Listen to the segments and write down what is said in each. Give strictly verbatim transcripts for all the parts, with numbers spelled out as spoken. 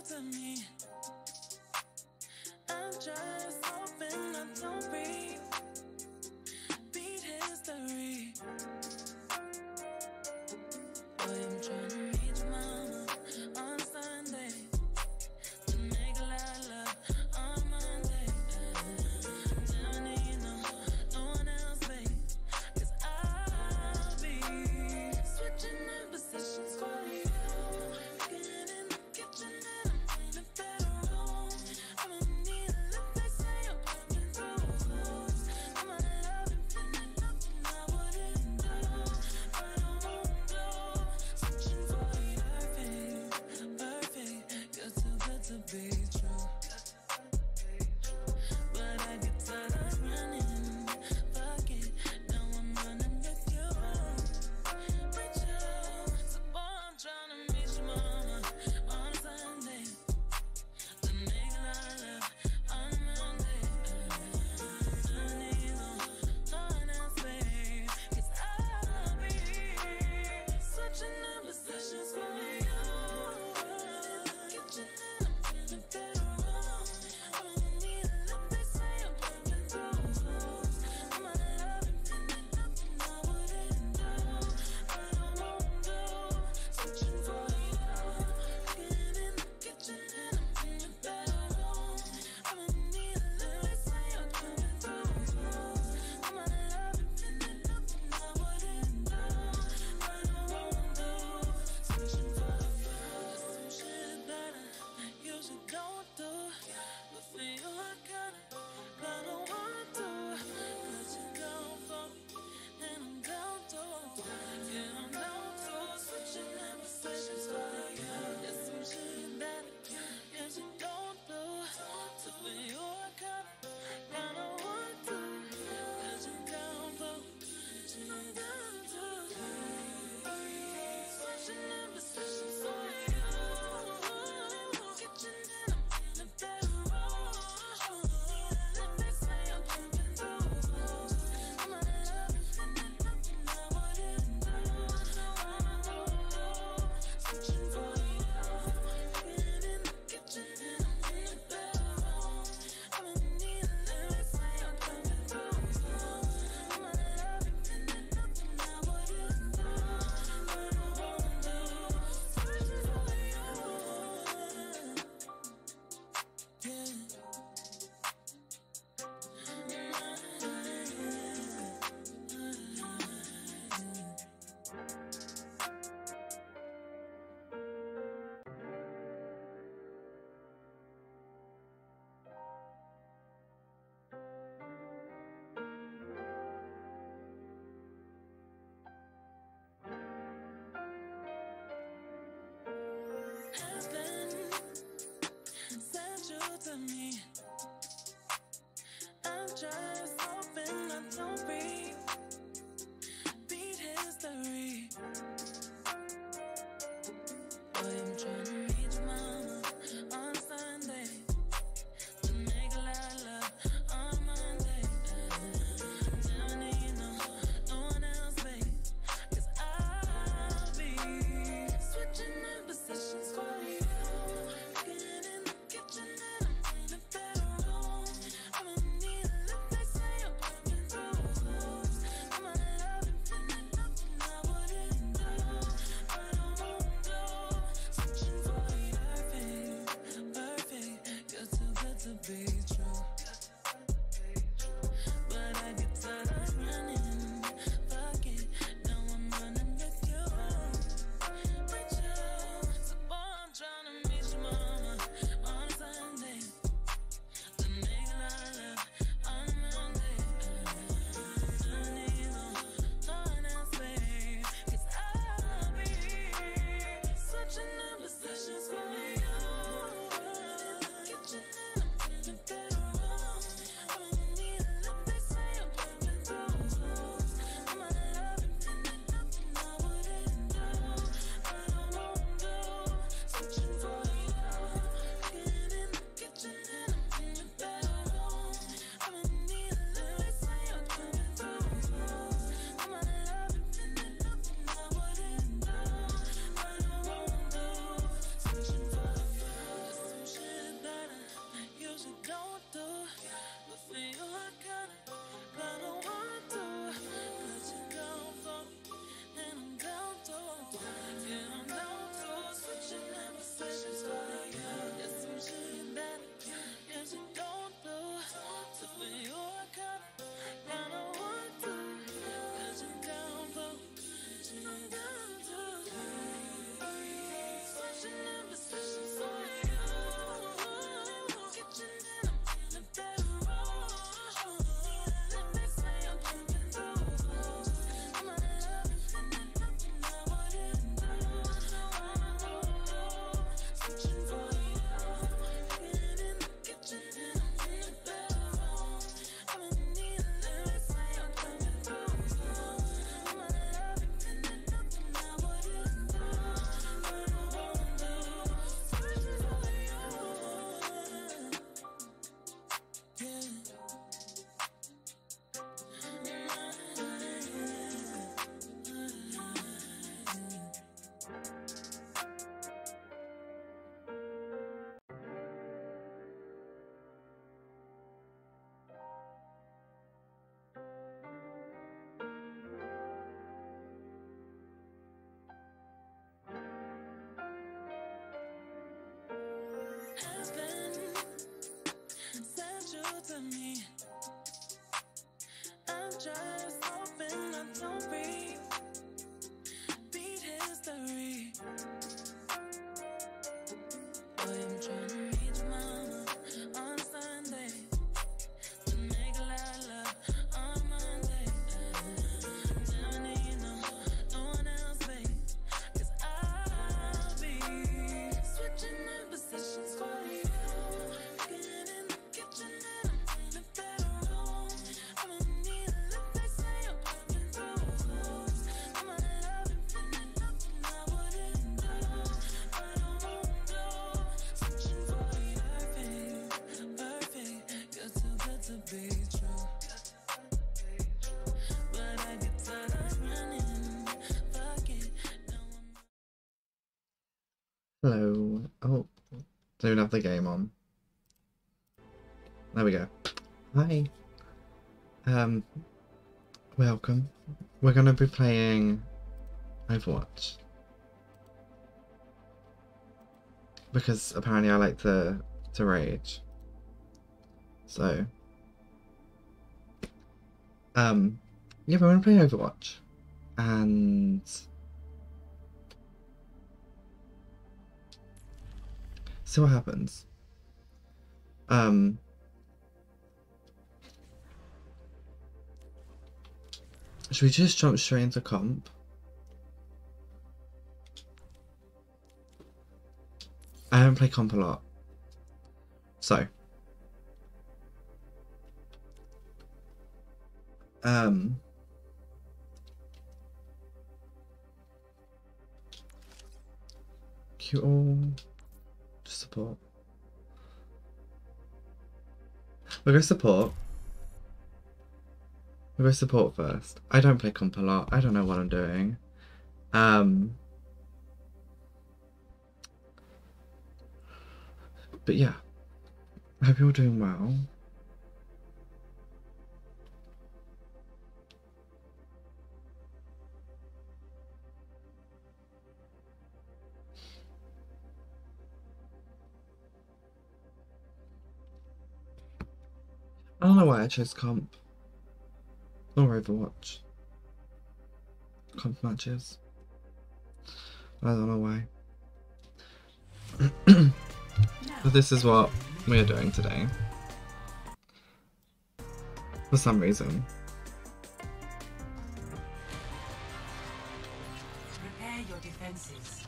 to me. I'm just hoping I don't repeat history. Boy, I'm trying to meet your mama on Sunday to make a lot of love on Monday. Never need no, no one else, babe, 'cause I'll be switching in positions for you. Getting in the kitchen and I'm in the bedroom. I'ma need a look, they say I'm coming through. I'ma love it, feeling nothing I wouldn't do, but I won't do. Switching for you, perfect, perfect. You're too good to be true. But I get tired of running. Fuck it, now I'm running with you. With you. So boy, I'm trying to meet your mama on Sunday to make a lot of love on Monday. I need no, no one else, babe, 'cause I'll be switching in positions for you. Kitchen and I'm in the bedroom. I'ma need a look, they say I'm coming through. I'ma love it, feeling nothing I wouldn't do, but I won't do. Switching for you. Getting in the kitchen and I'm in the bedroom. I'ma need a look, they say I'm coming through. I'ma love it, feeling nothing I wouldn't do, but I won't do. Switching for you. There's some shit that I usually don't do, but for you I kinda, kinda want to. 'Cause you're down for me and I'm down to, yeah, I'm down to. Switching in positions for you. There's some shit that I usually don't do, so for you I kinda, kinda want to. 'Cause you're down for me and I'm down to. Switching in positions for you. Kitchen and I'm in the bedroom. Let me say I'm coming through. I'ma love it, feeling nothing I wouldn't do, I won't do. Switching for you. Getting in the kitchen and I'm in the bedroom. I'ma need a little, say I'm coming through. I'ma love it, feeling nothing I wouldn't do, but I won't do. Switching for you. Yeah. Heaven sent you to me. I'm just hoping I don't repeat history. Boy, I'm trying to meet your mama on Sunday to make a lot of love on Monday. Never need no, no one else, babe, 'cause I'll be switching in positions for you. Getting in the kitchen and I'm in the you to me. I'm just hoping I don't breathe. Beat history. Boy, I'm trying to reach mama on Sunday to make a lot of love on Monday. Damn it, you know, no one else, babe. Cause I'll be switching in positions for you. Getting in the kitchen and I'm in the bedroom. I'm gonna need a look, they say I'm coming through. I'm gonna love infinite, nothing I wouldn't do. I don't want to. Switching for you, perfect, perfect. You're too good to be true. But I get tired of running. Fuck it. Now I'm Hello. Oh, don't even have the game on. There we go. Hi. Um, welcome. We're gonna be playing Overwatch. Because apparently I like to, to rage. So. Um, yeah, we're gonna play Overwatch. And see what happens. Um, should we just jump straight into comp? I don't play comp a lot. So. Um. Q all. Just support. We'll go support. We'll go support first. I don't play comp a lot. I don't know what I'm doing. Um. But yeah. I hope you're doing well. I don't know why I chose comp. Or Overwatch. Comp matches. I don't know why. But this is what we are doing today. For some reason. Prepare your defenses.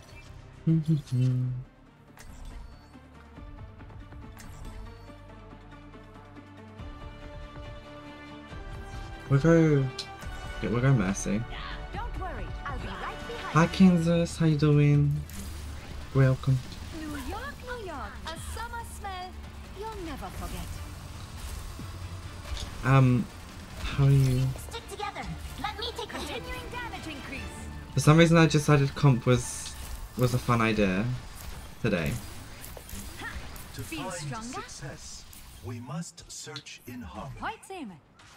We'll go. Yeah, we'll go Mercy. Don't worry, I'll be right behind Hi Kansas, how you doing? Welcome. you. New York, New York, a summer smell you'll never forget. Um, how are you? Stick together. Let me take the hit. Continuing damage increase. For some reason I decided comp was was a fun idea today. To Feel find stronger? success, we must search in harmony. Point aim.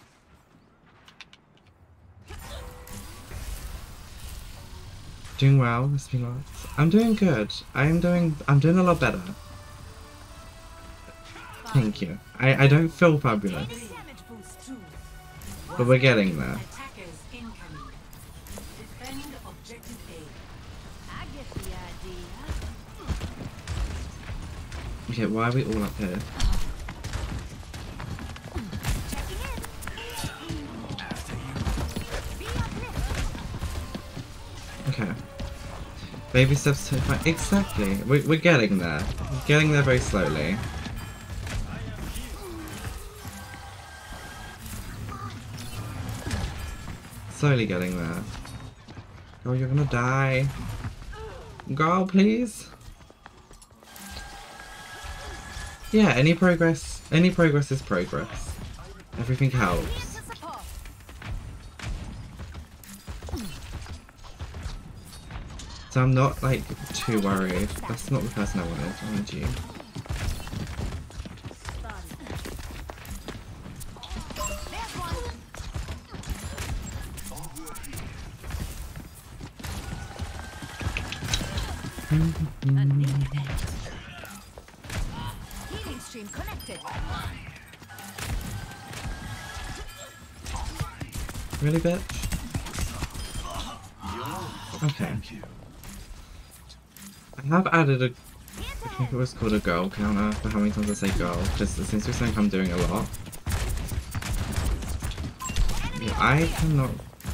Doing well, there's been lots. I'm doing good. I'm doing I'm doing a lot better. Thank you. I, I don't feel fabulous, Damage boost too. but we're getting there. Attackers incoming. Defend objective A. I get the idea. Okay, why are we all up here? Checking in. Be uplifted. Okay. Baby steps to fight. Exactly. We're, we're getting there. We're getting there very slowly. Slowly getting there. Oh, you're gonna die. Girl, please. Yeah, any progress, any progress is progress. Everything helps. Here to support. So I'm not like too worried. That's not the person I wanted. I wanted you. Stun. There's one. Unlimited. Healing stream connected. Really, bitch? Okay. Thank you. I have added a, I think it was called a girl counter for how many times I say girl, just it seems to be something I'm doing a lot. Yeah, I cannot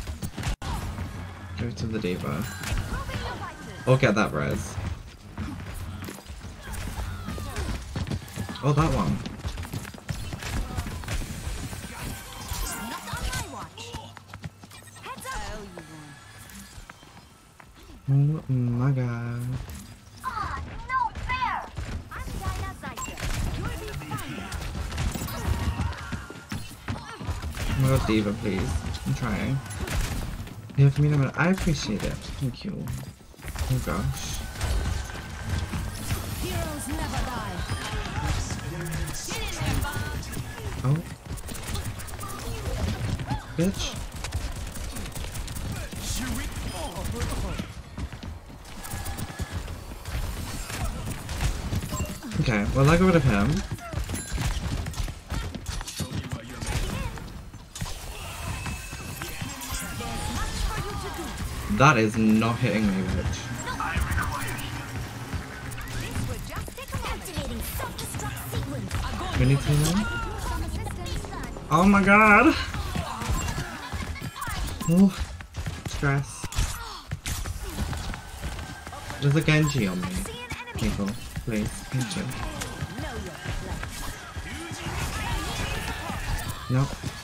go to the diva. Or get that res. Oh, that one. Not on my watch. Heads up. Oh, you won. Oh my god. Ah, no fair. I'm Dinah Zyker. You'll be fine now. Oh my god, diva, please. I'm trying. Yeah, for me, no, I appreciate it. Thank you. Oh gosh. Heroes never die. Oh. Bitch. Okay, well I got rid of him. That is not hitting me, bitch. This would just take a moment. Activating self-destruct sequence. We need to know. Some assistance. Oh my god! Oh, stress. There's a Genji on me. See an enemy. People, please, thank you. Know your place. No.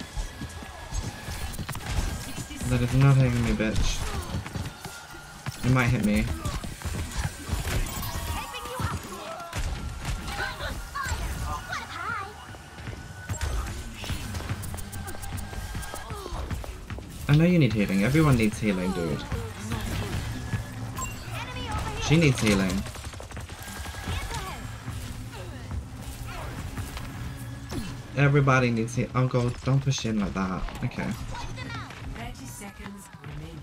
That is not hitting me, bitch. It might hit me. Helping you out. I know you need healing. Everyone needs healing, dude. Enemy over here. She needs healing. Hands ahead. Everybody needs healing. Oh god, don't push in like that. Okay. thirty seconds remaining.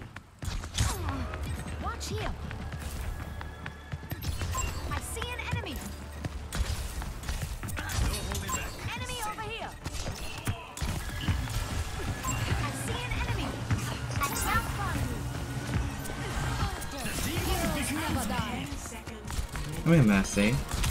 Watch here. I see an enemy. Enemy over here. I see an enemy. Attack on you. Heroes never die. ten seconds Oh yeah, Mercy.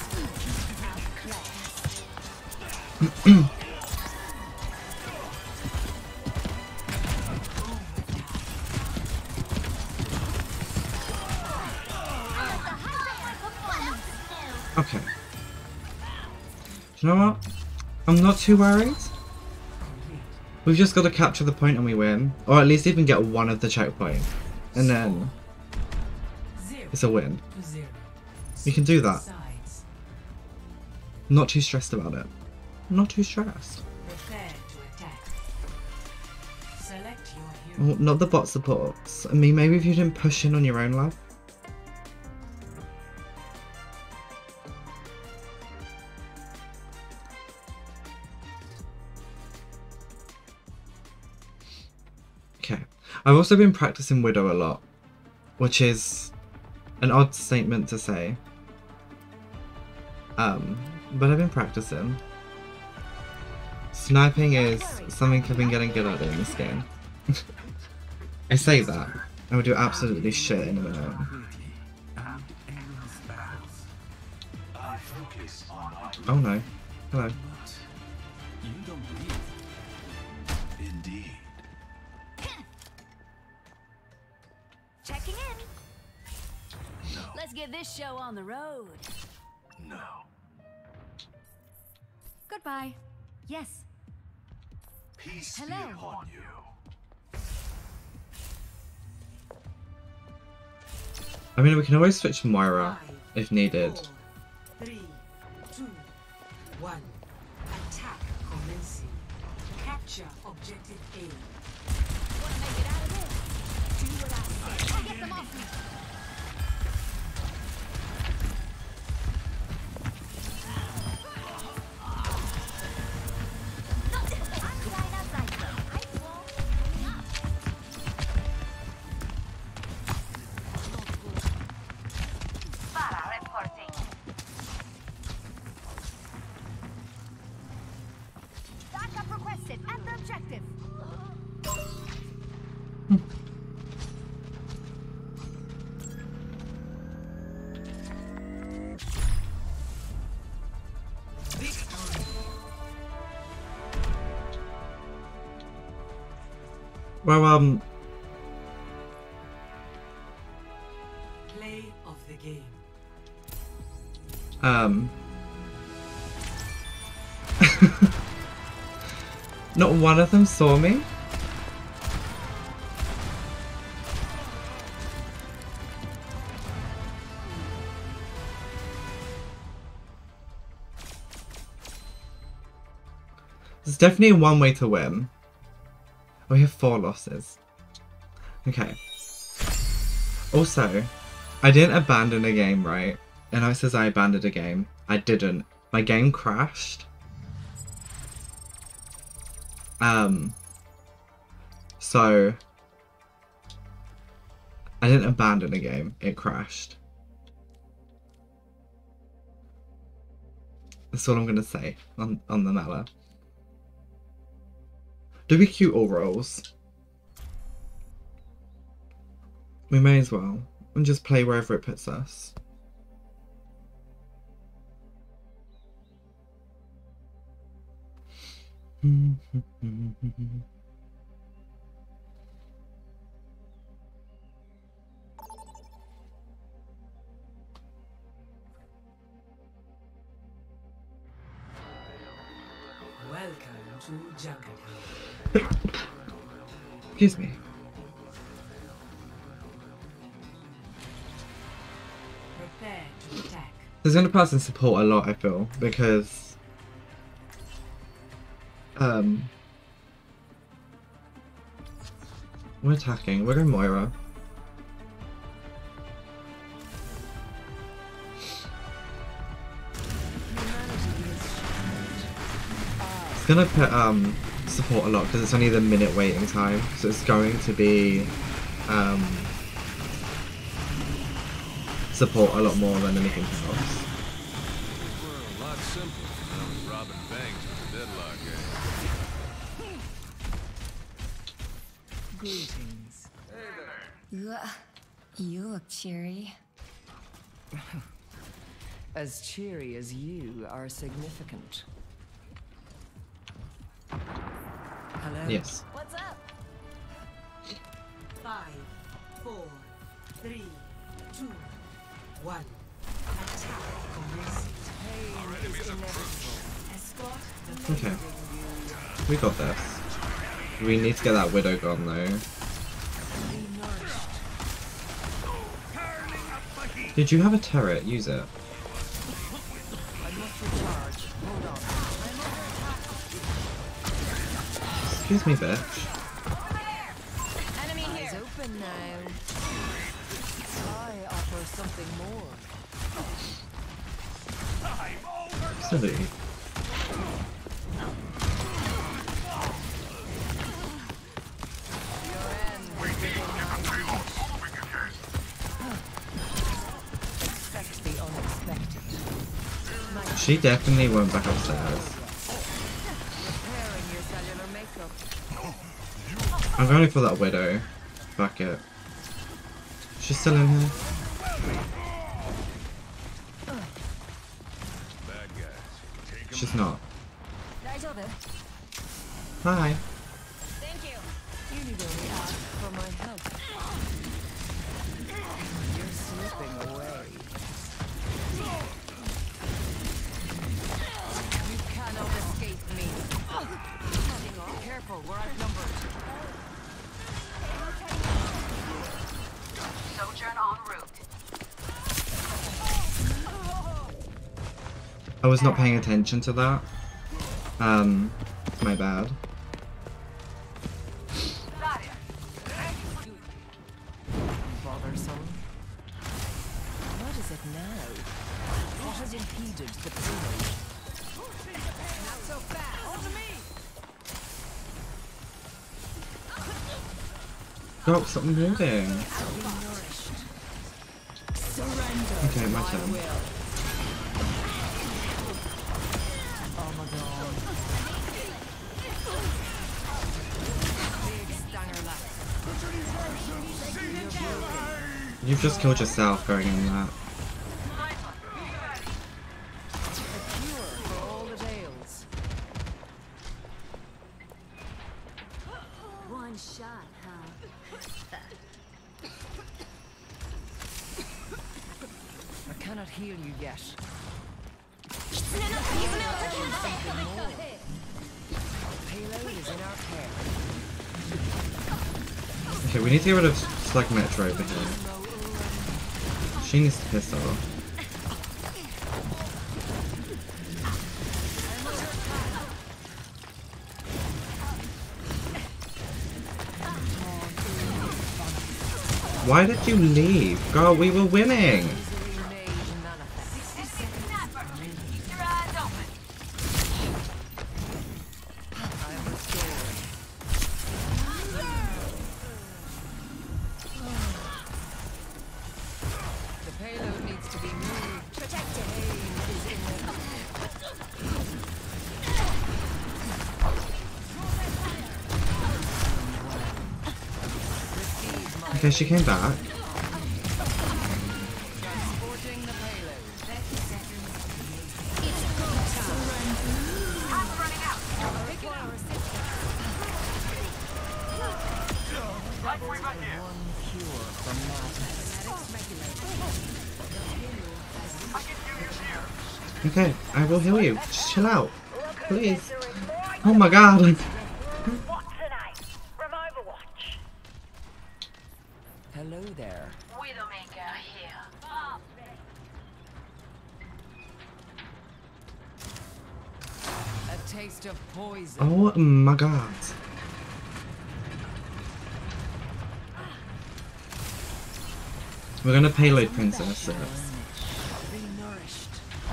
Okay. Do you know what? I'm not too worried. We've just got to capture the point and we win. Or at least even get one of the checkpoints. And then zero it's a win. to zero. We can do that. Sides. Not too stressed about it. Not too stressed. Prepare to attack. Select your hero. Oh, not the bot supports. I mean, maybe if you didn't push in on your own, love. Okay. I've also been practicing Widow a lot, which is an odd statement to say. Um, but I've been practicing. Sniping is something I've been getting good at in this game. I say that. I will do absolutely shit in a minute. I focus on our Oh no. Hello. indeed. Checking in. No, Let's get this show on the road. no. Goodbye. Yes. Peace Hello. be upon you. I mean, we can always switch Moira Five, if needed. four, three, two, one. Attack commencing. Capture objective A. Wanna make it out of this? Do what I say. I'll get them off me. I'm Dinah Zyker. I won't. Para reporting. Backup requested at the objective. Well, um, Play of the game. um, not one of them saw me. There's definitely one way to win. We have four losses. Okay. Also, I didn't abandon a game, right? And it says I abandoned a game. I didn't. My game crashed. Um. So, I didn't abandon a game. It crashed. That's all I'm gonna say on on the matter. Do we queue all roles? We may as well. And just play wherever it puts us. Welcome to Jungle Town. Excuse me. Prepare to attack. There's gonna pass in support a lot, I feel, because um we're attacking. We're going Moira. It's gonna put um support a lot because it's only the minute waiting time, so it's going to be um support a lot more than anything else. Were a lot simpler when I was robbing banks with the deadlock gang. Greetings. Ugh, you look cheery. As cheery as you are significant. Hello? Yes. What's up? Five, four, three, two, one. Attack commencing. Pain is inevitable. Escort the Okay. We got this. We need to get that widow gone though. Be nourished. Did you have a turret? Use it. I must recharge. Hold on. Excuse me, bitch. Enemy Eyes here. open now. I offer something more. Silly. Your end is within my reach. Expect the unexpected. She definitely went back upstairs. Repairing your cellular makeup. I'm going for that widow. Fuck it. She's still in here. Bad guys. Take 'em She's not. 다이저브. Hi. Thank you. You need only ask for my help. You're slipping away. You cannot escape me. Careful, we're outnumbered. Sojourn en route. I was not paying attention to that. Um, my bad. Bothersome. What is it now? What has impeded the prelude? Not so fast. Over me. God, stop moving. Surrender. Okay, my to turn. will. Armagon. Big stanger lap. You've just killed yourself going in that. A cure for all the tales. One shot, huh? I cannot heal you yet. Payload is in our care. Okay, we need to get rid of Slag Metro over here. She needs to piss off. Why did you leave? Girl, we were winning! Misery made manifest. Keep your eyes open. I am restored. The payload needs to be moved. Protected. Pain is inevitable. Receive my Okay, she came back. transporting the payload. Time's running out. One cure for madness. Okay, I will heal you. Just chill out. Please. Oh my god. What's tonight? From Overwatch. Hello there. Widowmaker here. A taste of poison. Oh my god. We're gonna payload Princess. uh, Be nourished.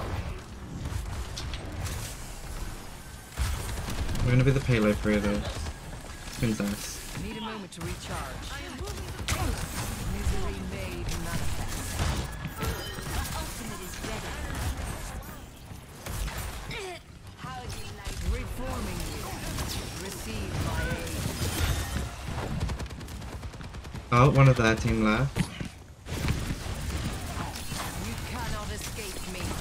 We're gonna be the payload for the Princess. Need a moment to recharge. Misery made manifest. Reforming you. Receive my aid. Oh, one of their team left. You cannot escape me.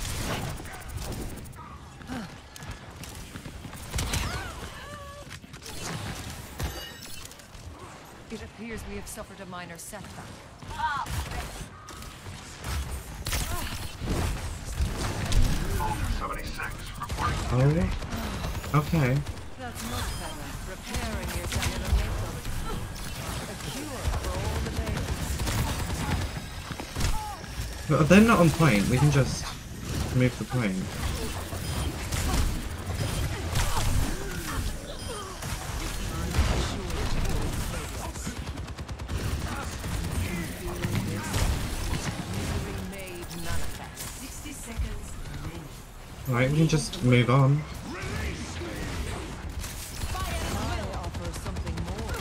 It appears we have suffered a minor setback. seventy-six reporting. Oh. Okay. That's much better. Repairing your cellular makeup. A cure for all the veins. But they're not on point. We can just move the point. Misery made manifest. sixty seconds remaining. Right, we can just move on. I offer something more.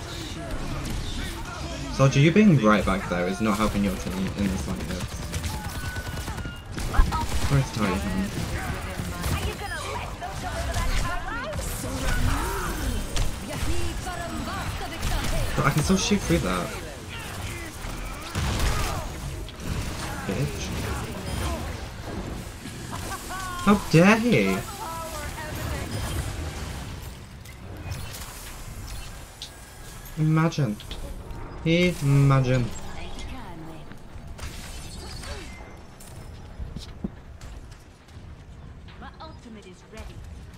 Soldier, you being right back there is not helping your team in this like this. Sorry to tell you, man. Are you gonna let them deliver that cargo? But I can still shoot through that. Bitch. How dare he? Imagine. Imagine. My ultimate is ready.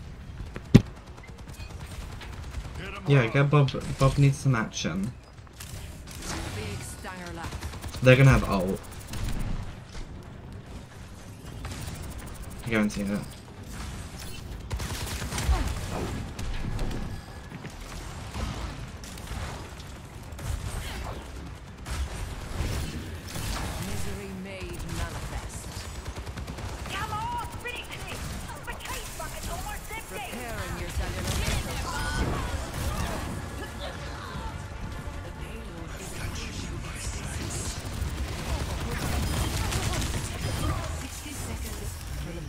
Yeah, get Bob. Bob needs some action. Big stanger left. They're gonna have ult. I guarantee it. Misery made manifest. Come on, finish this. The case bucket's almost empty. Repairing your cellular makeup. sixty seconds remaining.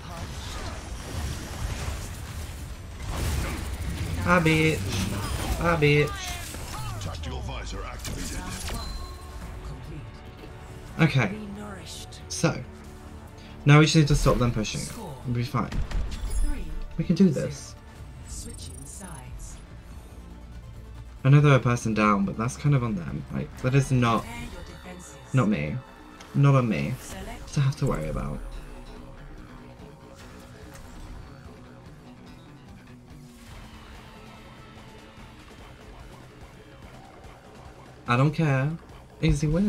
Ah, bitch. Ah, bitch. Tactical visor activated. Complete. Okay, Be nourished. so. Now we just need to stop them pushing it. We'll be fine. Three. We can do this. Switching sides. I know they're a person down, but that's kind of on them. Like, that is not, Prepare your defenses. not me. Not on me Select to have to worry about. I don't care. Easy win.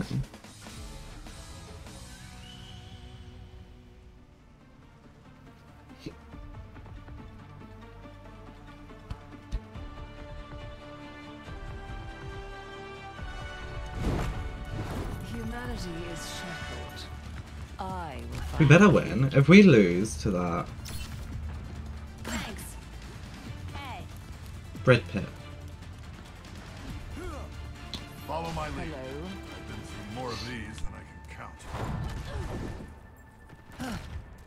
Humanity is shackled. I will find We better win. If we lose to that Thanks. Hey. bread pit. Follow my lead. Hello. I've been through more of these than I can count.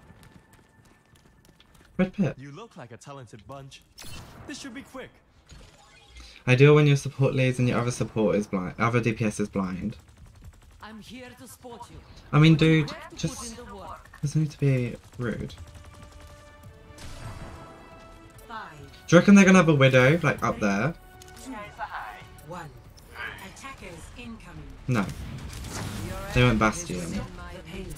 Bread pit. You look like a talented bunch. This should be quick. Ideal when your support leads and your other support is blind. Other D P S is blind. I'm here to support you. I mean, dude, Put in just the work. doesn't need to be rude. five, Do you reckon they're gonna have a widow like up there? two, one. Attackers incoming. No. They went Bastion. The page.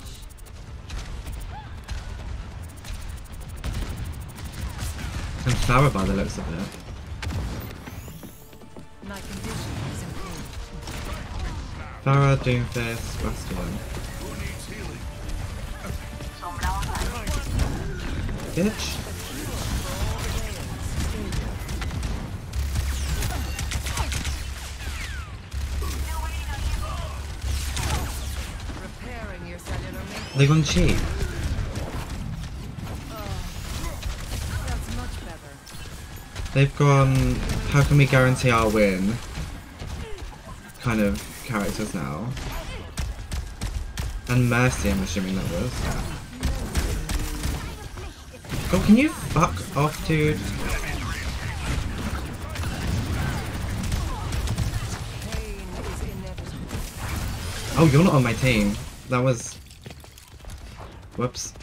And Flower by the looks of it. My condition is improved. Farah, Doomfist, Bastion. Who needs healing? Bitch. Repairing your cellular matrix. They're going cheap. That's much better. They've gone, how can we guarantee our win? Kind of characters now. And Mercy, I'm assuming that was. Oh, can you fuck off, dude? Pain is inevitable. Oh, you're not on my team. That was... Whoops.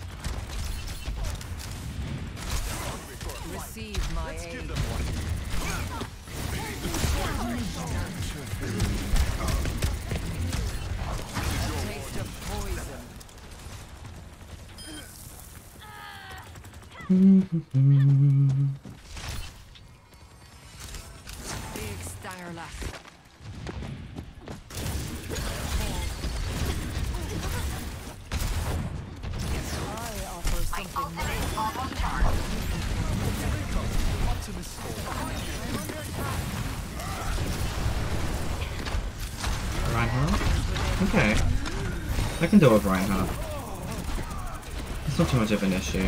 Receive my aid. Taste of poison. Big stanger lass. I offer something more. Reinhardt? Okay. I can deal with Reinhardt. It's not too much of an issue.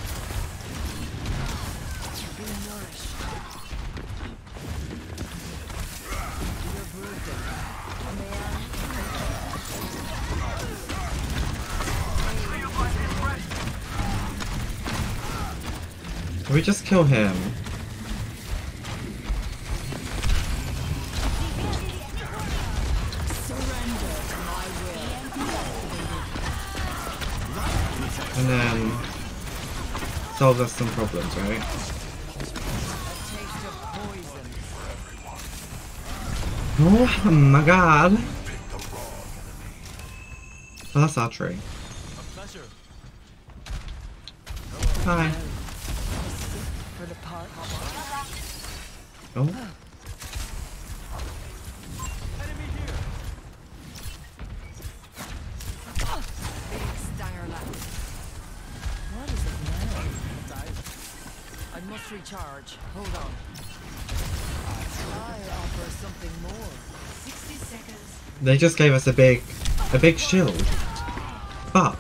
Be nourished. You're brooding. Can we just kill him? Surrender to my will. And then solve us some problems, right? A taste of poison. Oh my god. Oh, that's our tree. A pleasure. Hi. For the part. Oh. Enemy here. Big stanger lass. What is it now? I must recharge. Hold on. I offer something more. sixty seconds. They just gave us a big, a big shield. Fuck.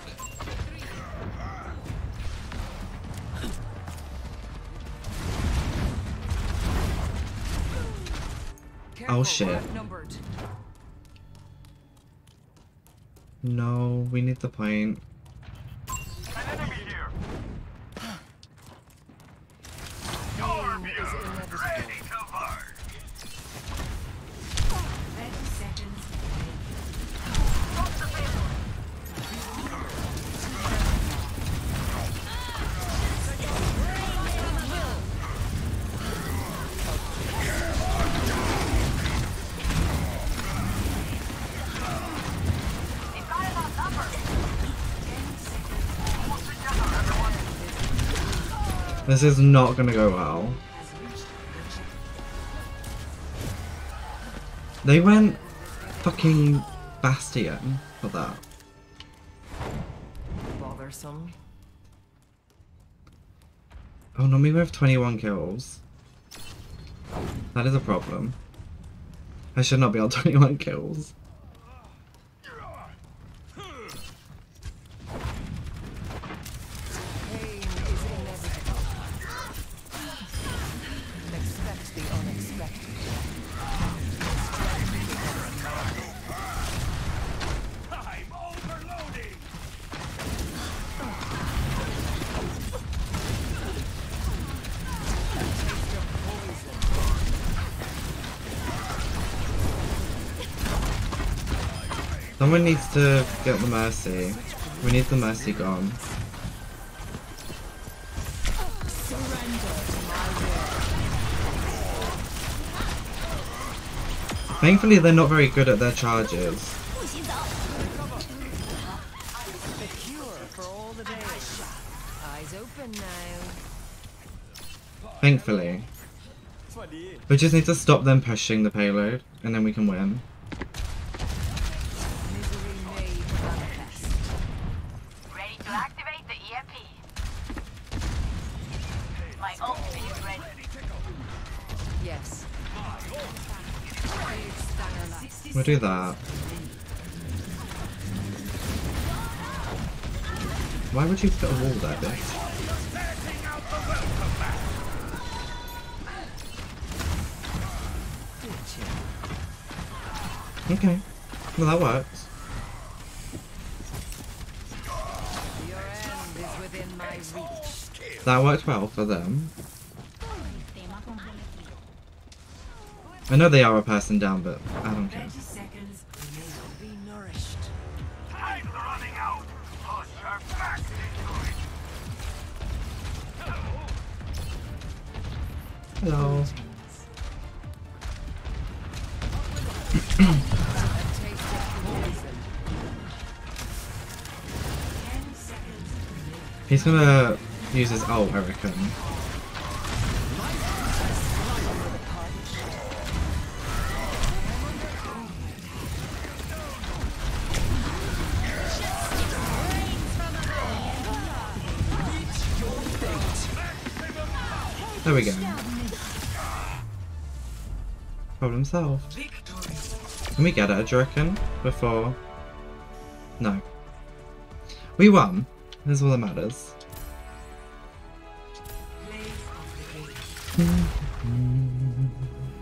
Careful, shit. we're outnumbered. No, we need the point. Pain is inevitable. thirty seconds. This is not gonna go well. They went fucking Bastion for that. Bothersome. Oh no, we have twenty-one kills. That is a problem. I should not be on twenty-one kills. Pain is inevitable. Expect the unexpected. I'm overloading! Someone needs to get the Mercy. We need the Mercy gone. Thankfully, they're not very good at their charges. The cure for all the days. Eyes open now. Thankfully. We just need to stop them pushing the payload, and then we can win. Misery made manifest. Ready to activate the E M P. My ultimate is ready. Yes. We'll do that. Why would you put a wall there, bitch? Okay. Well, that works. Your end is within my reach. That worked well for them. I know they are a person down, but I don't care. thirty seconds remaining. Be nourished. Time's running out! Push her back into it! Hello. A taste of poison. ten seconds remaining. He's gonna use his ult, I reckon. There we go. Problem solved. Victory. Can we get it, do you reckon? Before... No. We won. That's all that matters. Play of the game.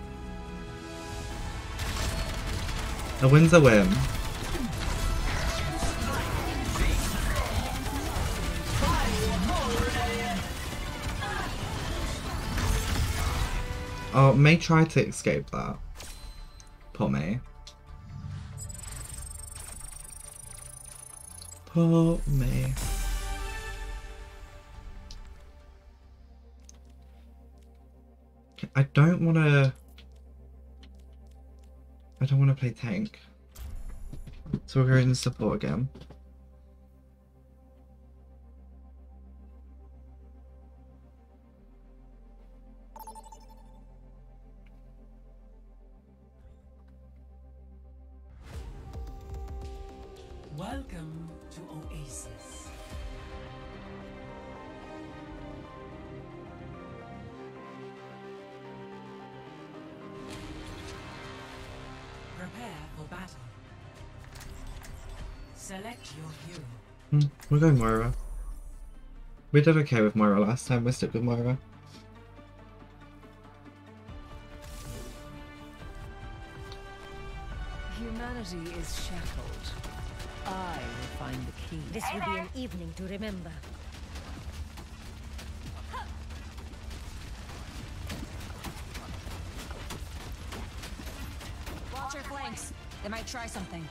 A win's a win. Oh, May tried to escape that. Poor May. Poor May. I don't want to... I don't want to play tank. So we're going to support again. Welcome to Oasis. Prepare for battle. Select your hero. Hmm, we're going Moira. We did okay with Moira last time, we'll stick with Moira. Humanity is shackled. I will find the key. This will be an evening to remember. Watch your flanks. They might try something.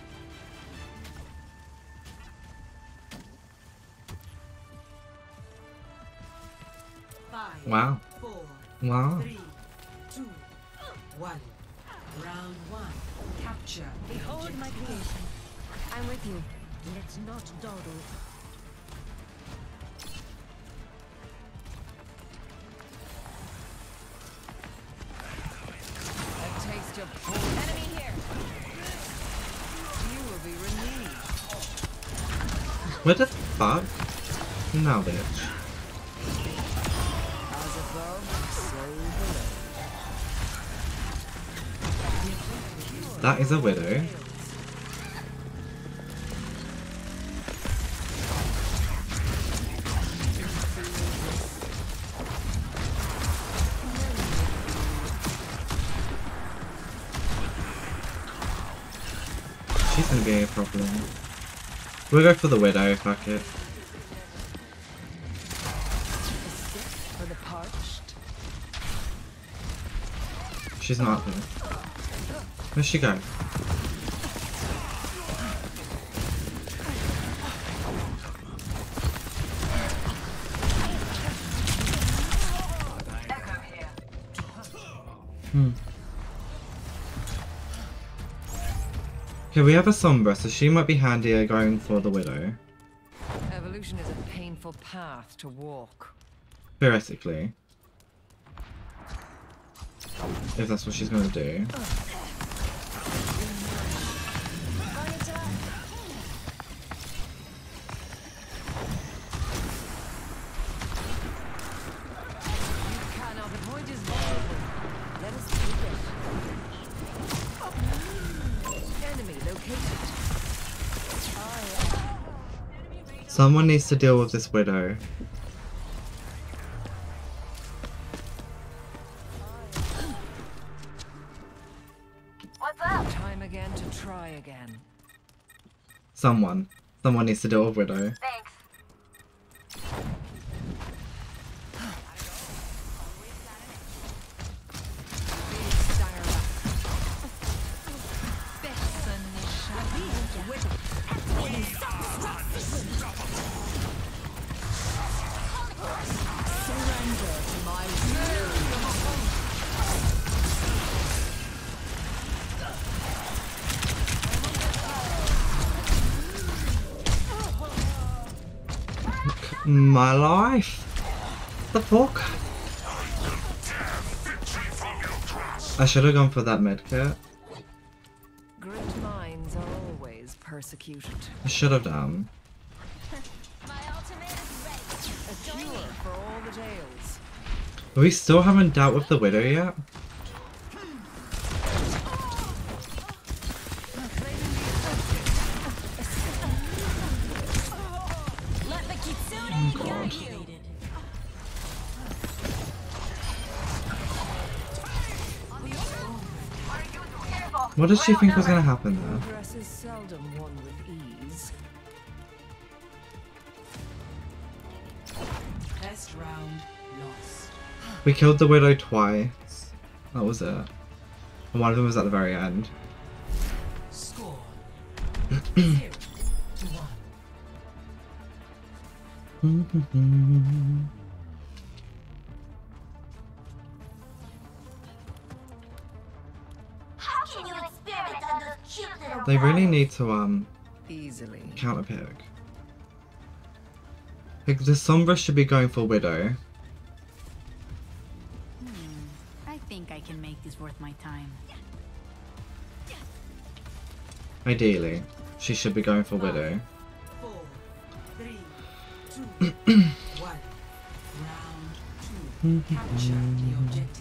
Five, Wow. four, Wow. three, two, one. Round one. Capture. the Behold objective. my creation. I'm with you. Let's not dawdle. What the fuck? Now, bitch. As above, so below. That is a widow. She's gonna be a problem. We'll go for the widow, fuck it. For the parched. She's not there. Where'd she go? Hmm. Okay, we have a Sombra, so she might be handier going for the widow. Evolution is a painful path to walk. Theoretically. If that's what she's gonna do. Someone needs to deal with this widow. What's up? Time again to try again. Someone. Someone needs to deal with widow. Thanks. My life? The fuck? I should have gone for that medkit. Great minds are always persecuted. I should have done. My ultimate is ready. A cure for all the tales. We still haven't dealt with the widow yet. Let the Kitsune Oh god. guide you. What did she think was gonna happen there? Progress is seldom won with ease. Best round lost. We killed the widow twice. That was it. And one of them was at the very end. Score zero to one. How can you experiment on those cute little They really guys? need to um Easily. counter pick. Like the Sombra should be going for widow. I think I can make this worth my time. Ideally, she should be going for widow. Four, three, two, one. Round two. Capture the objective.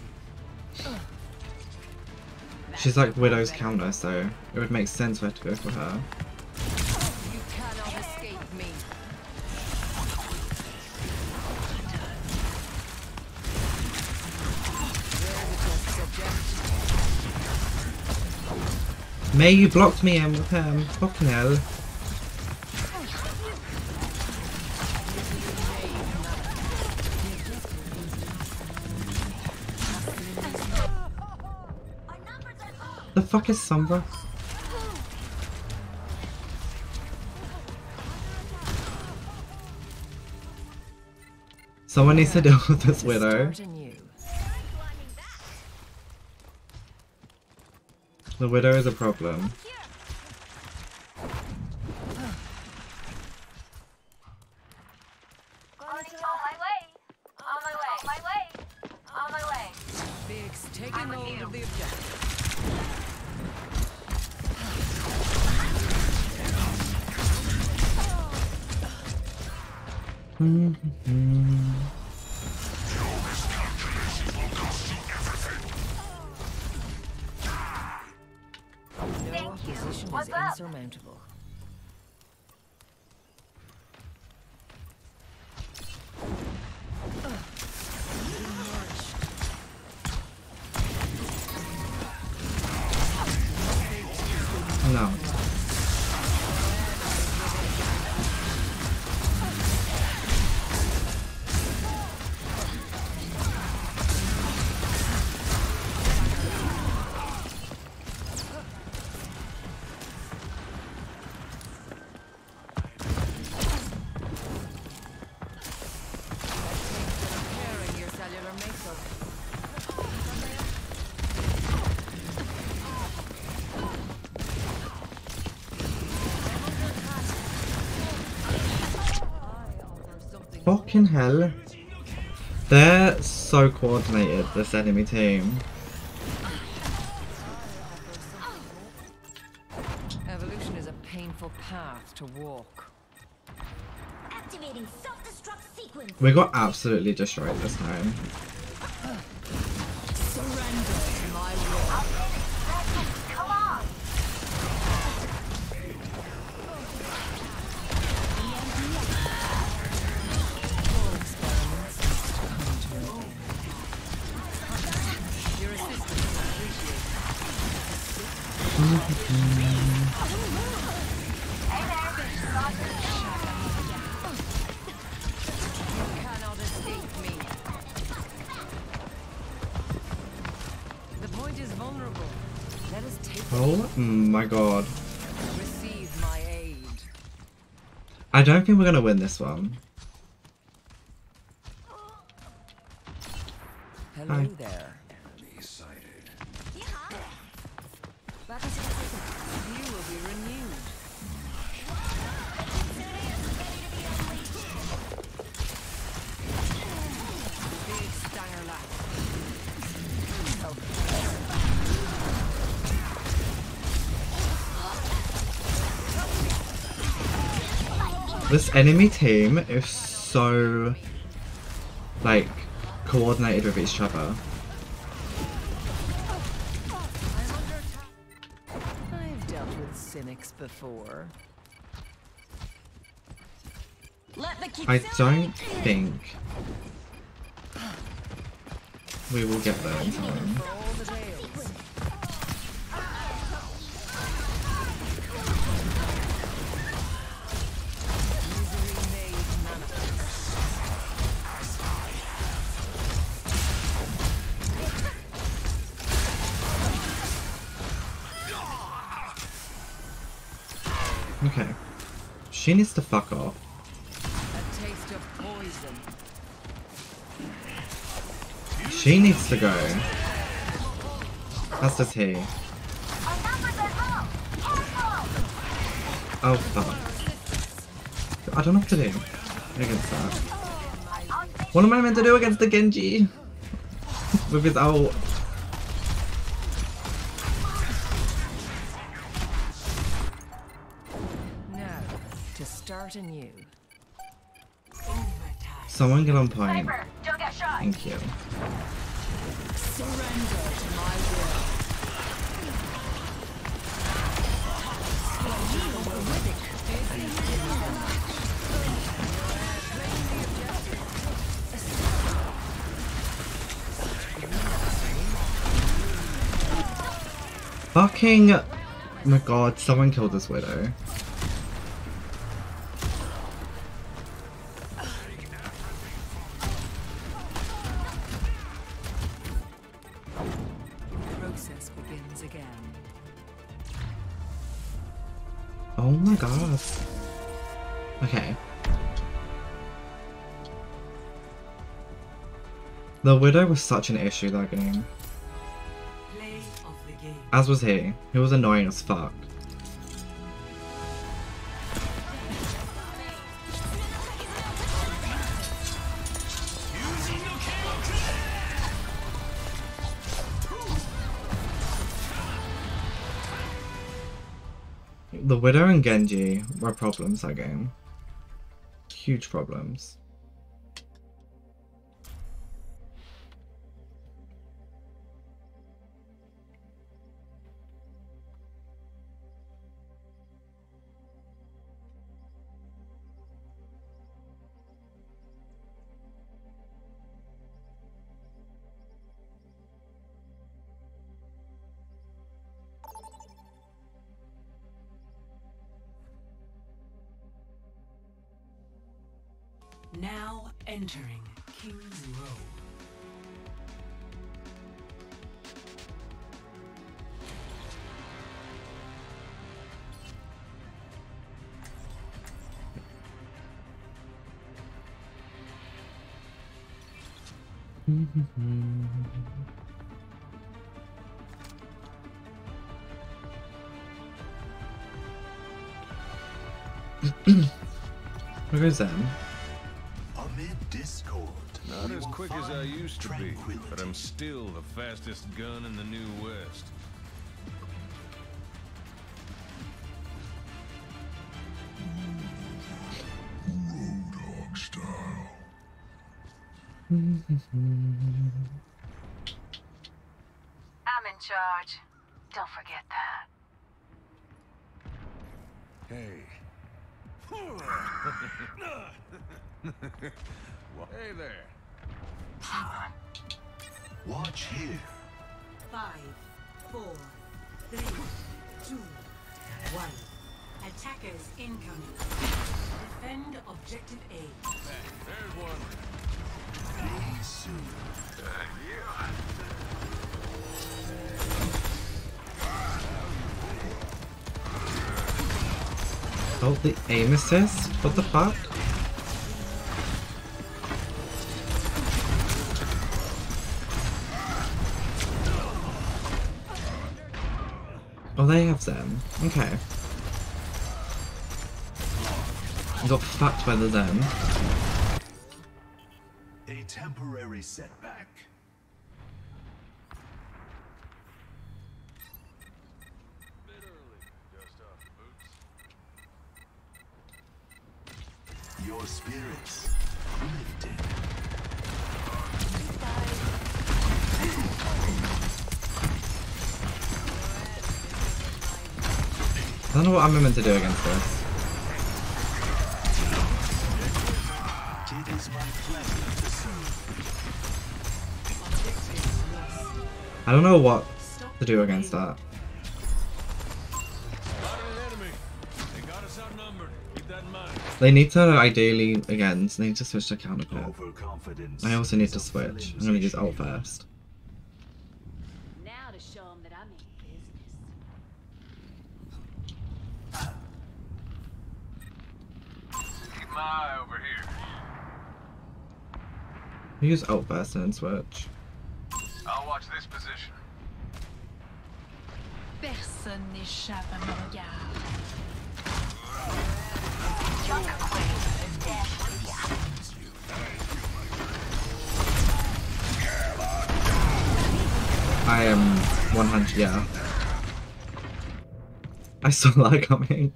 She's like widow's counter, so it would make sense for her to go for her. You cannot escape me. May, you blocked me in with him. Fucking hell. The fuck is Sombra? Someone needs to deal with this widow. Start anew. The widow is a problem. On my way. On my way. On my way. On my way. Biggs taking hold of the objective. No opposition is insurmountable. No. Repairing your cellular makeup. Fucking hell. They're so coordinated, this enemy team. Evolution is a painful path to walk. Activating self-destruct sequence. We got absolutely destroyed this time. Surrender to my will. Come on. All experiments must come to an end. Your assistance is appreciated. You cannot escape me. The point is vulnerable. Let us take Oh my god. receive my aid. I don't think we're gonna win this one. Hello Hi. there. You will be renewed. Big stanger lap. This enemy team is so, like, coordinated with each other. I've dealt with cynics before. Let the I Kitsune don't think we will get there in time. For all the tales. Misery made manifest. Okay. She needs to fuck off. A taste of poison. She needs to go. As does he. Oh fuck. I don't know what to do against that. What am I meant to do against the Genji? With his ult. Now, to start anew. Someone get on point. Sniper, don't get shot. Thank you. Surrender to my will. Fucking. Oh my god, someone killed this widow. Process begins again. Oh my god. Okay. The widow was such an issue that game. Play of the game. As was he. He was annoying as fuck. The Widow and Genji were problems that game. Huge problems. Now entering King's Row. Where goes them? Amid discord. Not we as will quick as I find used to be, tranquility. but I'm still the fastest gun in the New West. Roadhog style. I'm in charge. Don't forget that. Hey. Hey there. Watch here. Five, four, three, two, one. Attackers incoming. Defend objective A. There's one. Be soon. Oh, the aim assist? What the fuck? Oh, they have them. Okay. I got fucked by the them. A temporary setback. Bit early. Dust off the boots. Your spirits lifted. I don't know what I'm meant to do against this. It is my pleasure to serve. I don't know what to do against that. Spotted an enemy. They got us outnumbered. Keep that in mind. They need to, ideally, again, they need to switch to counter pit. Overconfidence. I also need is to a switch. I'm villain's gonna use ult issue. first. Now to show them that I mean business. Keep my eye over here. Use ult first and then switch. I'll watch this position. Personne n'échappe à mon regard. I am one hundred, yeah. I saw that coming.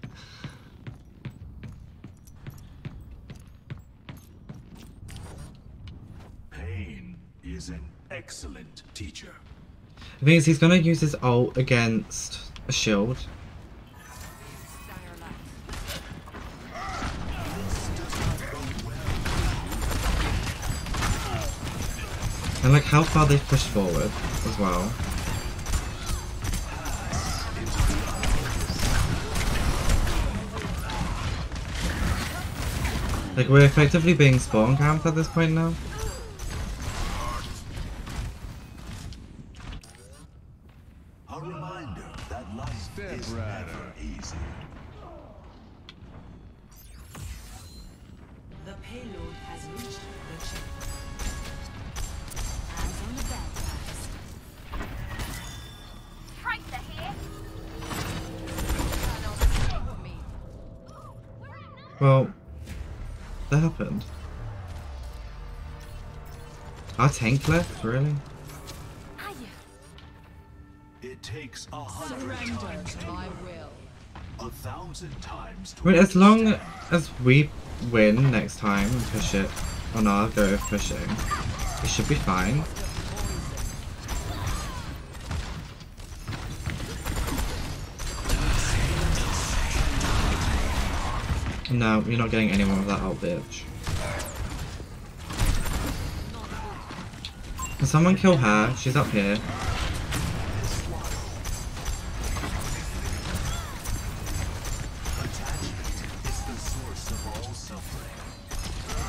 Pain is an excellent teacher. The thing is, he's gonna use his ult against a shield. And like how far they've pushed forward as well. Like we're effectively being spawn camped at this point now. A reminder that life Step is right never up. easy. The payload has reached the checkpoint. Eyes on the bad guys. Tracer here. Well, that happened. Our tank left, really? It takes a hundred times to My learn, will. a thousand times to I mean, as long understand. as we win next time and push it on our go of pushing, it should be fine. No, you're not getting any more of that ult, bitch. Can someone kill her? She's up here. Attachment is the source of all suffering.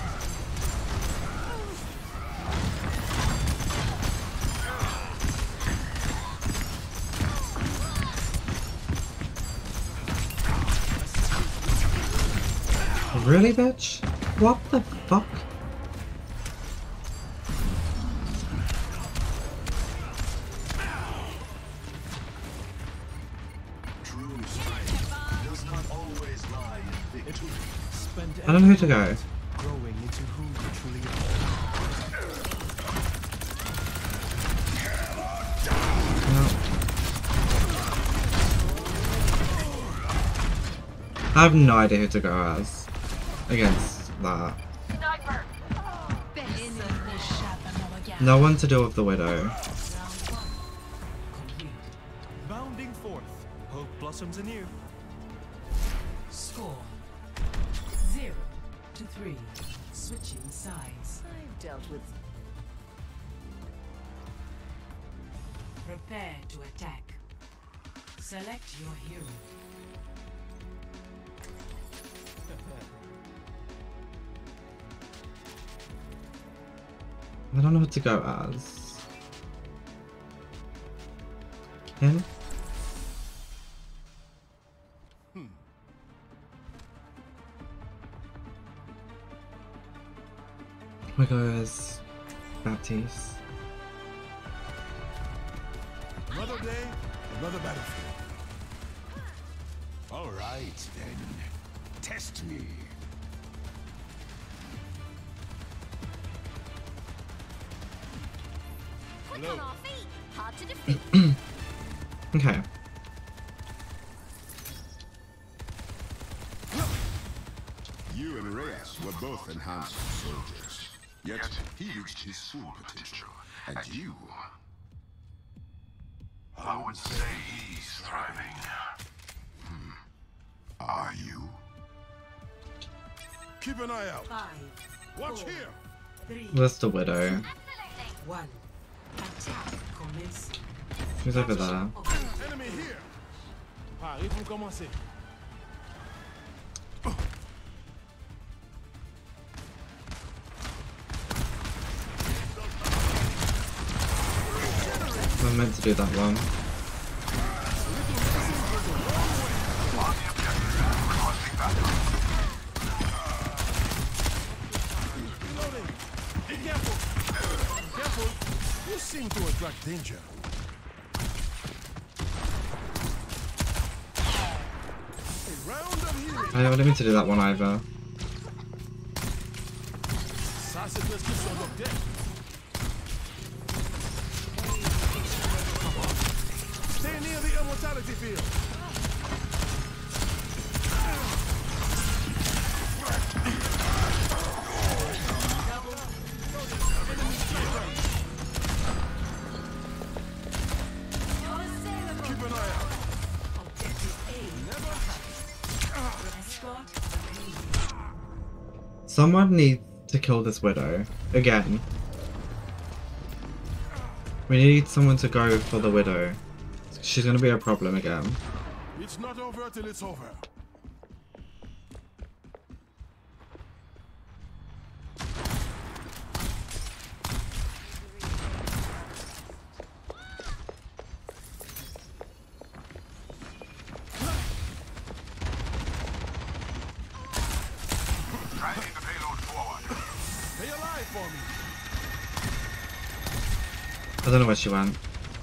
Really, bitch? What the fuck? True strength does not always lie in victory. Spend I don't know who to go. growing into who you truly I have no idea who to go as against that. Sniper. No one to deal with the Widow. complete. Bounding forth. Hope blossoms anew. Score zero to three. Switching sides. I've dealt with Prepare to attack. Select your hero. I don't know what to go as. Him? We go as Baptiste. Another day, another battlefield. All right, then. Test me. Quick on our feet. Hard to defeat. Okay. You and Reyes were both enhanced soldiers. Yet he reached his full potential. And you... I would say he's thriving. Hmm. Are you? Keep an eye out. Five, Watch four, here. three, That's the Widow. one. Attack commencing. Who's over there? Enemy here. Arrive pour commencer. I meant to do that one. Reloading. Be careful. Careful. You seem to attract danger. A round of healing. I don't mean to do that one either. Ça, c'est presque son docteur. Stay near the immortality field. Keep an eye out. Someone needs to kill this Widow. Again. We need someone to go for the Widow. She's gonna be a problem again. It's not over till it's over. Dragging the payload forward. Stay alive for me. I don't know where she went.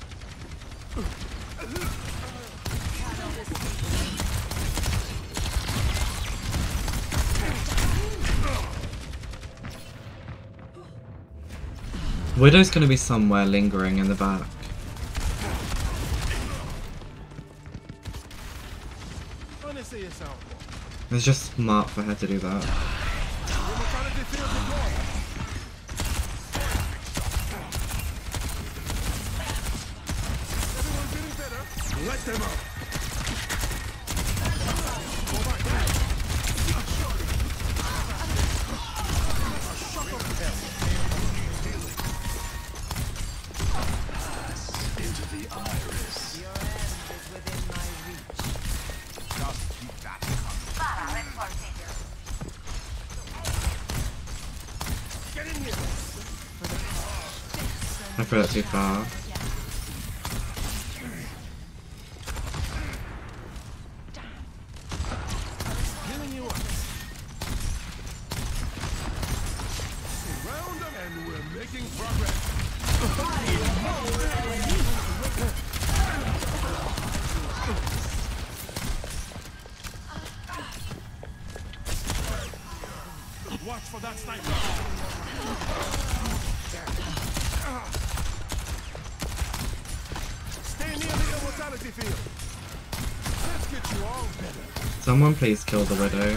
Widow's gonna be somewhere lingering in the back. Don't say yourself. It's just smart for her to do that. Immortality field deployed. Everyone feeling better? Let them up. Go back. A shock of hell. Into the iris. your end is within my reach. Just keep that coming. Para reinforcing. Get in here. I threw that too far. Healing you up. And we're making progress. Watch for that sniper. Stay near the immortality field. Let's get you all better. Someone please kill the widow.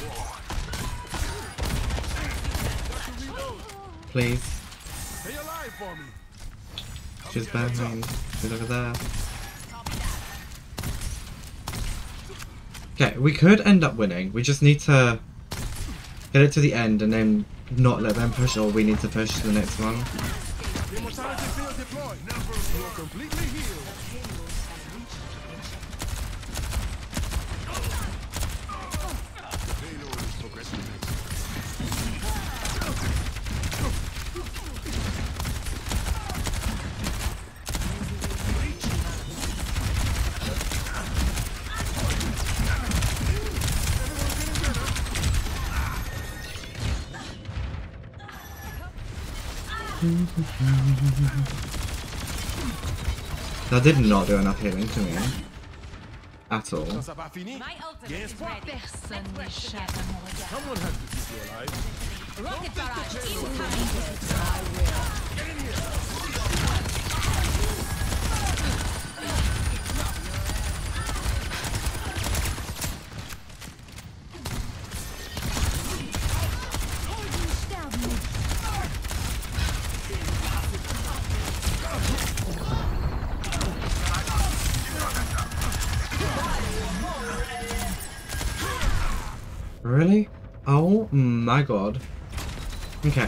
Please. Stay alive for me. She's behind. She's over there. Okay, we could end up winning. We just need to get it to the end and then not let them push, or we need to push to the next one. Immortality field deployed. You are completely healed. Payload is progressing. That did not do enough healing to me. At all. Ça va fini? My ultimate Yes, is what? ready. Personne Let's work n'échappe together. à mon regard. Someone has to keep you alive. Rocket barrage Really? Oh my god. Okay.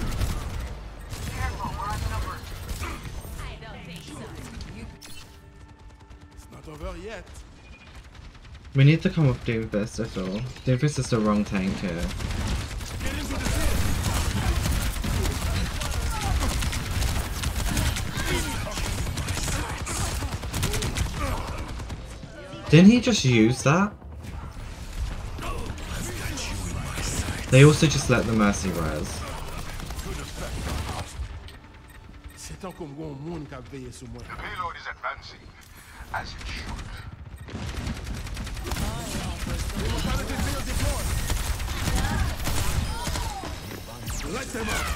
It's not over yet. We need to come up Doomfist, I feel. Doomfist is the wrong tank here. Get into the field. Didn't he just use that? They also just let the Mercy res. C'est tant comme un monde qui a veillé sur moi. The payload is advancing, as it should. Immortality field deployed. Light them up.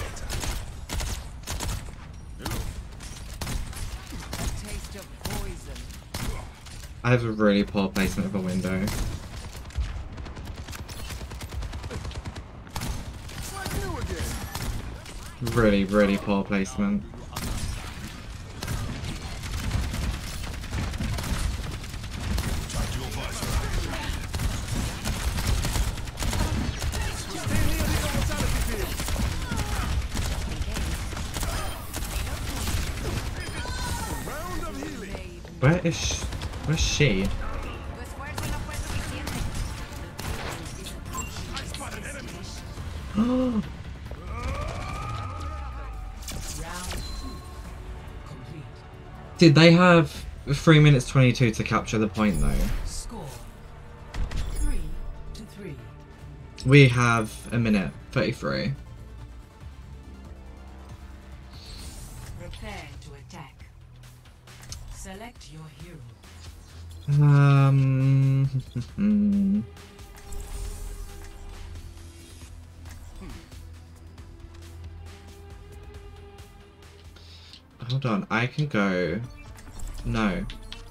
A taste of poison. I have a really poor placement of a window. It's like new again. Really, really poor placement. Where is she? Where's she? Round two. Complete. Did they have three minutes twenty-two to capture the point though? Score. Three to three. We have a minute thirty-three. Prepare to attack. Select your hero. Um. Hold on, I can go. No.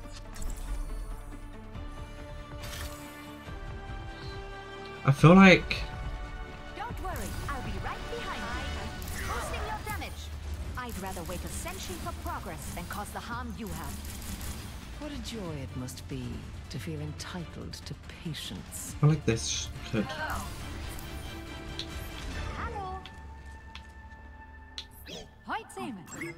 I feel like. Don't worry, I'll be right behind you. Boosting your damage. I'd rather wait a century for progress than cause the harm you have. What a joy it must be to feel entitled to patience. I feel like this sh- could. Hallo. Heute sehen wir.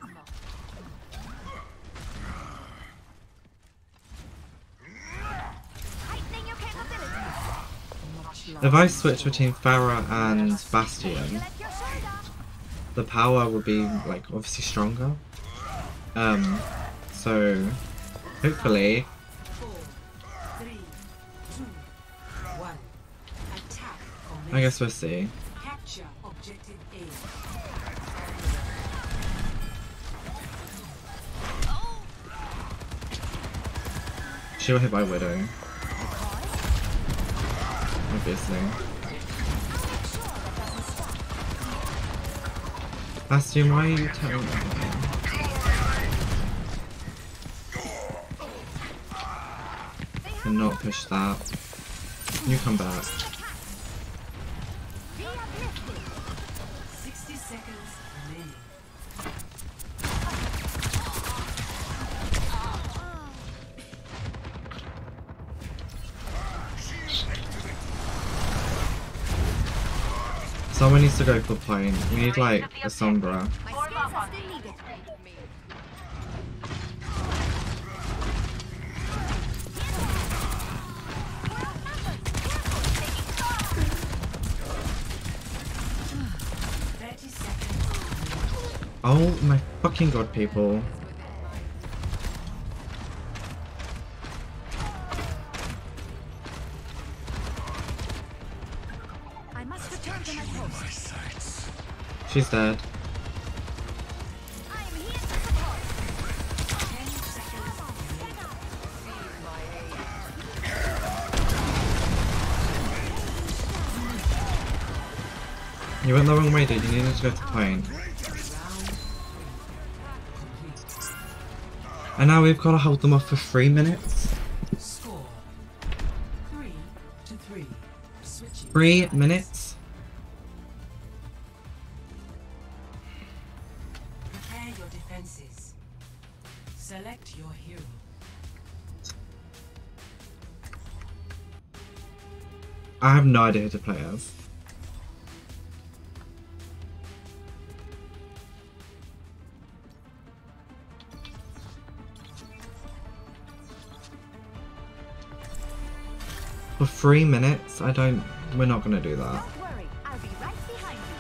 Heightening your capabilities. If I switch between Pharah and Bastion, Let your shoulder. the power would be like obviously stronger. Um, so hopefully. Four, three, two, one. Attack. I guess we'll see. Capture objective A. She got hit by Widow. Obviously. Bastion, why are you telling me? And not push that. You come back. sixty seconds remaining. Someone needs to go for point. We need like a Sombra. Oh my fucking god, people. I must return to my post. She's dead. I am here to support. You went the wrong way, dude. You needed to go to point. And now we've got to hold them off for three minutes. Score three to three. Switching. Three minutes. Prepare your defenses. Select your hero. I have no idea who to play as. For three minutes? I don't... We're not gonna do that. Don't worry, I'll be right behind you.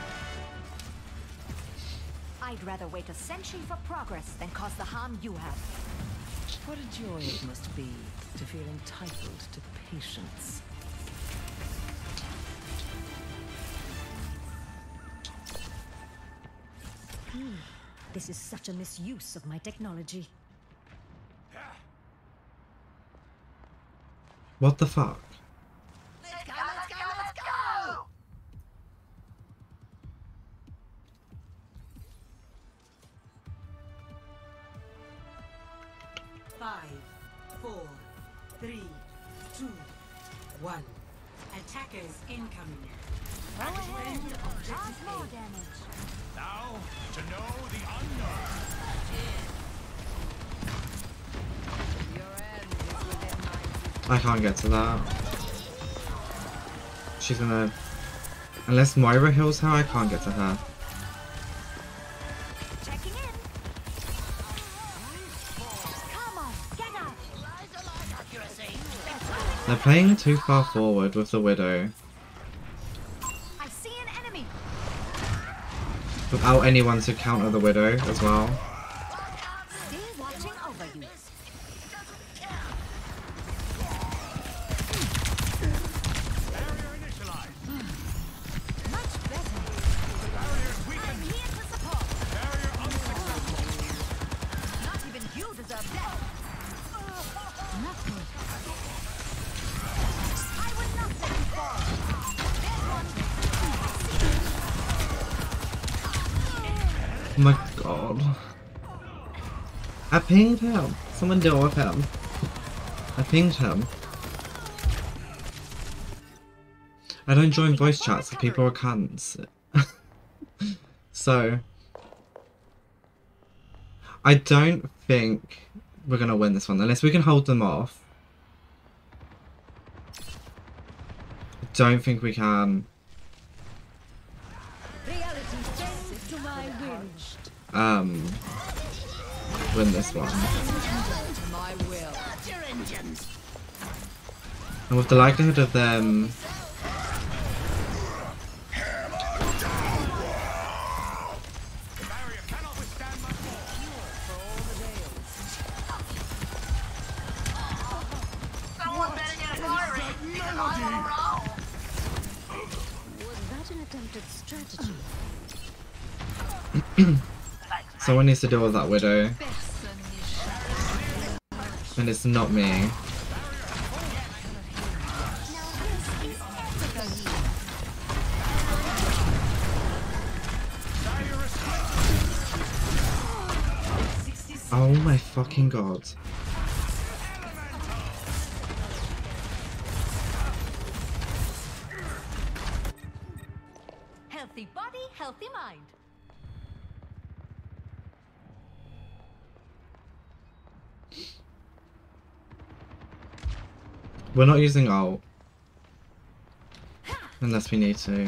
I'd rather wait a century for progress than cause the harm you have. What a joy it must be to feel entitled to patience. This is such a misuse of my technology. What the fuck? Let's go, let's go, let's go! Five, four, three, two, one. Attackers incoming. Go ahead, Objective cause more A. damage. Now, to know the unknown. I can't get to that. She's gonna... Unless Moira heals her, I can't get to her. Checking in. Come on, get up. They're playing too far forward with the Widow. I see an enemy. Without anyone to counter the Widow as well. Still watching over you. Barrier initialized. Much better. Barrier's I'm weakened. here to support. Barrier unsuccessful. Not even you deserve death. Not good. I would not let you fall. There's one. Oh my god. I pinged him. Someone deal with him. I pinged him. I don't join voice chats if people are cunts. So... I don't think we're gonna win this one, unless we can hold them off. I don't think we can Reality bends to my will. um win this one. My will. And with the likelihood of them Barrier cannot withstand my Was that an attempted strategy? someone needs to deal with that Widow. And it's not me. Oh my fucking god. Healthy body, healthy mind. We're not using ult. Unless we need to.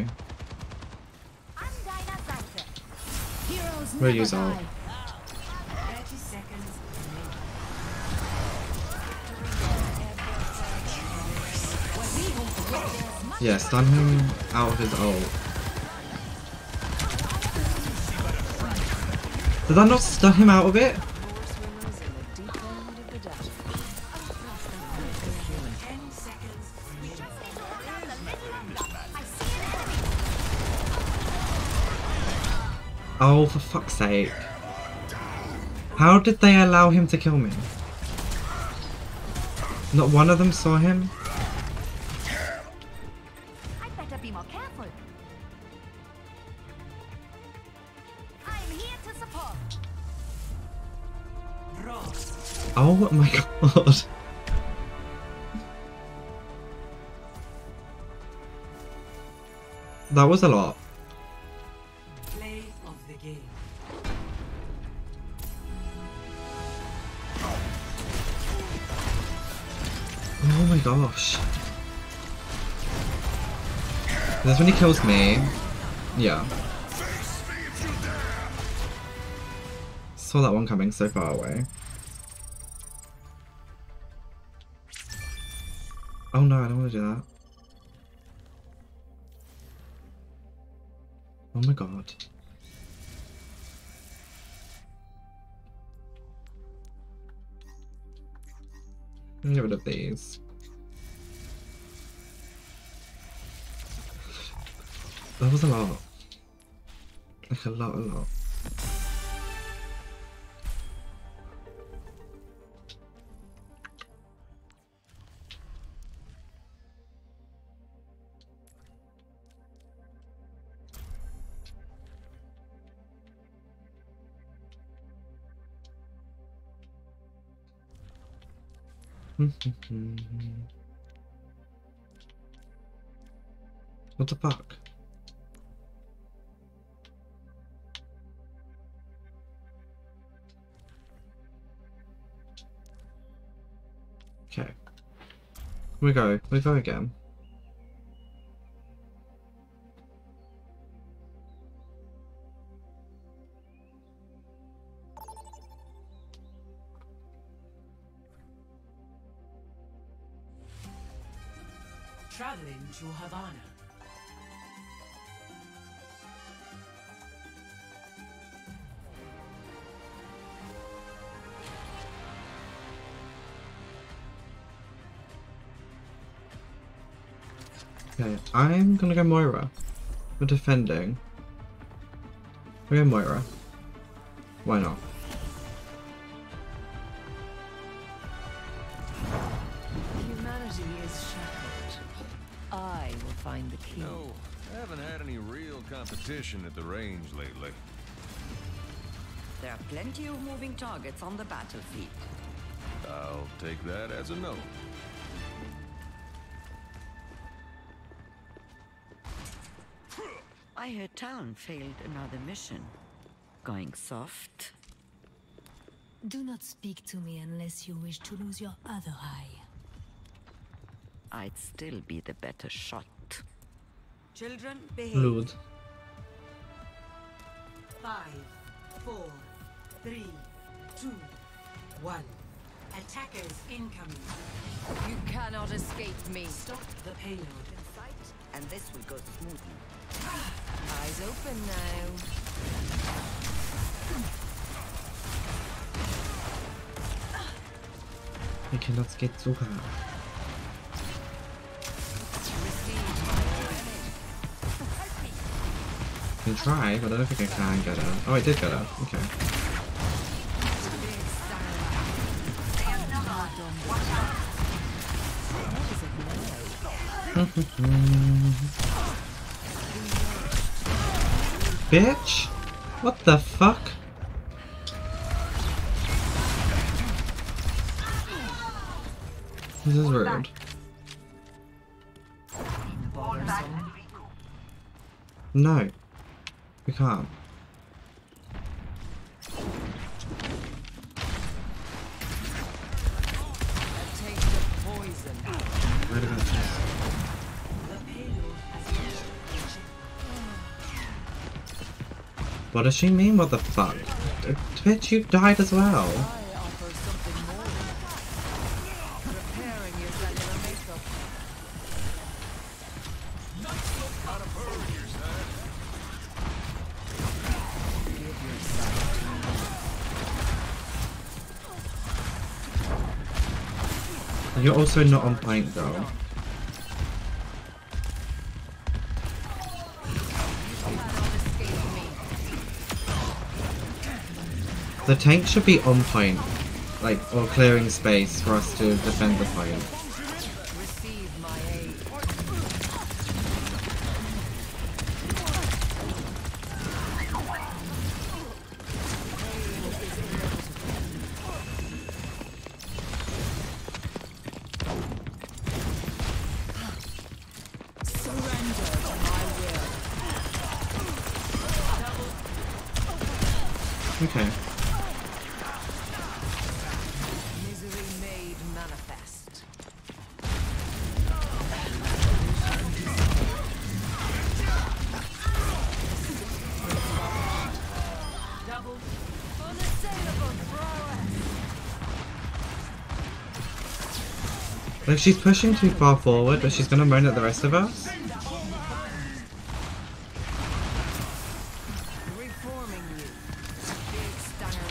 We'll use ult. thirty seconds remaining. Yeah, stun him out of his ult. Did that not stun him out of it? Oh, for fuck's sake. How did they allow him to kill me? Not one of them saw him? I better be more careful. I'm here to support. Oh my god. That was a lot. Play of the game. Oh my gosh. This when he kills me. Yeah. Saw that one coming so far away. Oh no, I don't want to do that. Oh my god. Let me get rid of these. That was a lot. Like a lot, a lot. What the fuck? Okay. We go. We go again. Traveling to Havana. Okay, I'm gonna go Moira. We're defending. We're going Moira. Why not? Humanity is shattered. I will find the key. No, I haven't had any real competition at the range lately. There are plenty of moving targets on the battlefield. I'll take that as a no. I heard Talon failed another mission. Going soft? Do not speak to me unless you wish to lose your other eye. I'd still be the better shot. Children, behave. Lud. Five, four, three, two, one. Attackers incoming. You cannot escape me. Stop the payload. And this will go smoothly. Eyes open now. Ich kann das geht sogar. I can try, but I don't think I can get her. Oh, I did get her. Okay. Bitch! What the fuck? This is rude. Bothersome. No. We can't. A taste of poison. Wait a minute. What does she mean? What the fuck? Bitch, you died as well. I offer something more. Repairing your cellular makeup. Give yourself to me. You're also not on point though. The tank should be on point, like, or clearing space for us to defend the point. Receive my aid. Surrender to my will. Okay. Misery made manifest. Double unassailable prowess. Like, she's pushing too far forward, but she's gonna moan at the rest of us. Reforming you. Big stunner.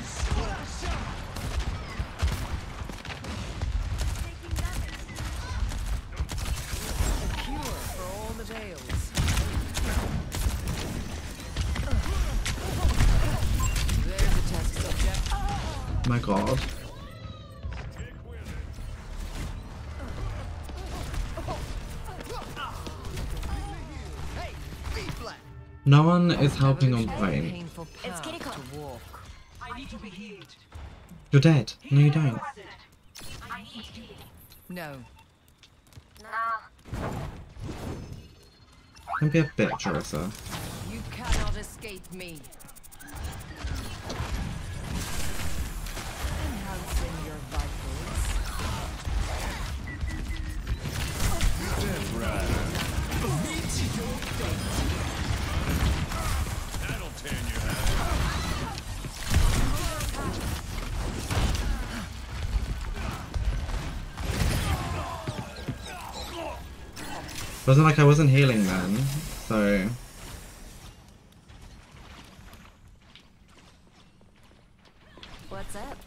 Cure for all the tales. There's a test subject. My god. No one is helping on point. Painful path to walk. I need to be healed. You're dead. No, you don't. No. Don't be a bitch, Orisa. You cannot escape me. Enhancing your vitals. That'll tan your head. Wasn't like I wasn't healing then, so... What's up?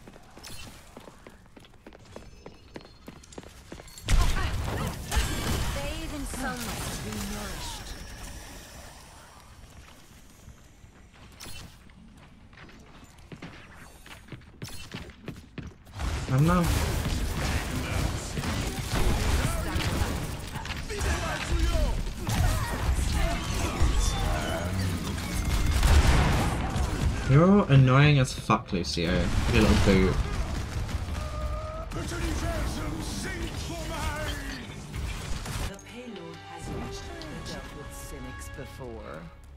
Bathe in sunlight to be nourished. I don't know. You're annoying as fuck, Lucio. You little boob. The payload has reached the Dealt with cynics before.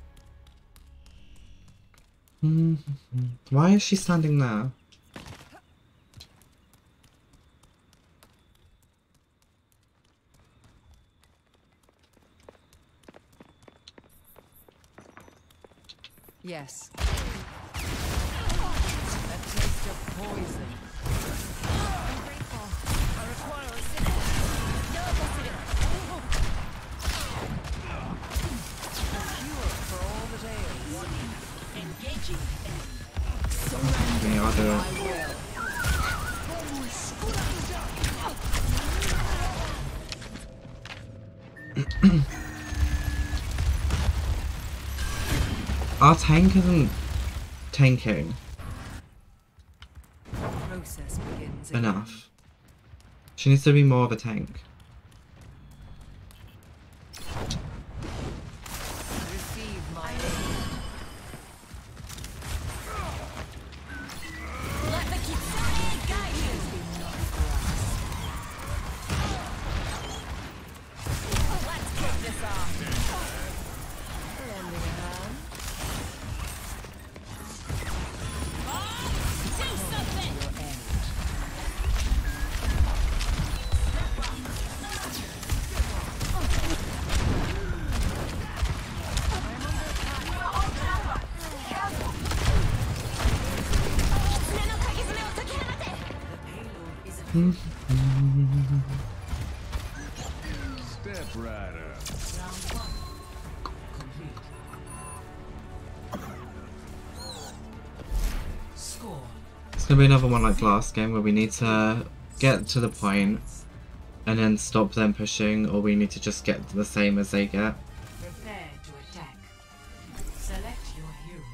Hmm. Why is she standing there? Yes. A taste of poison. I'm grateful. I require assistance. No, A cure for all the tales. engaging. Yeah, I'll do it. Our tank isn't tanking Process begins again. enough. She needs to be more of a tank. Receive my aid. let the Kitsune guide you. Step right up. Score. It's gonna be another one like last game where we need to get to the point and then stop them pushing, or we need to just get the same as they get. Prepare to attack. Select your hero.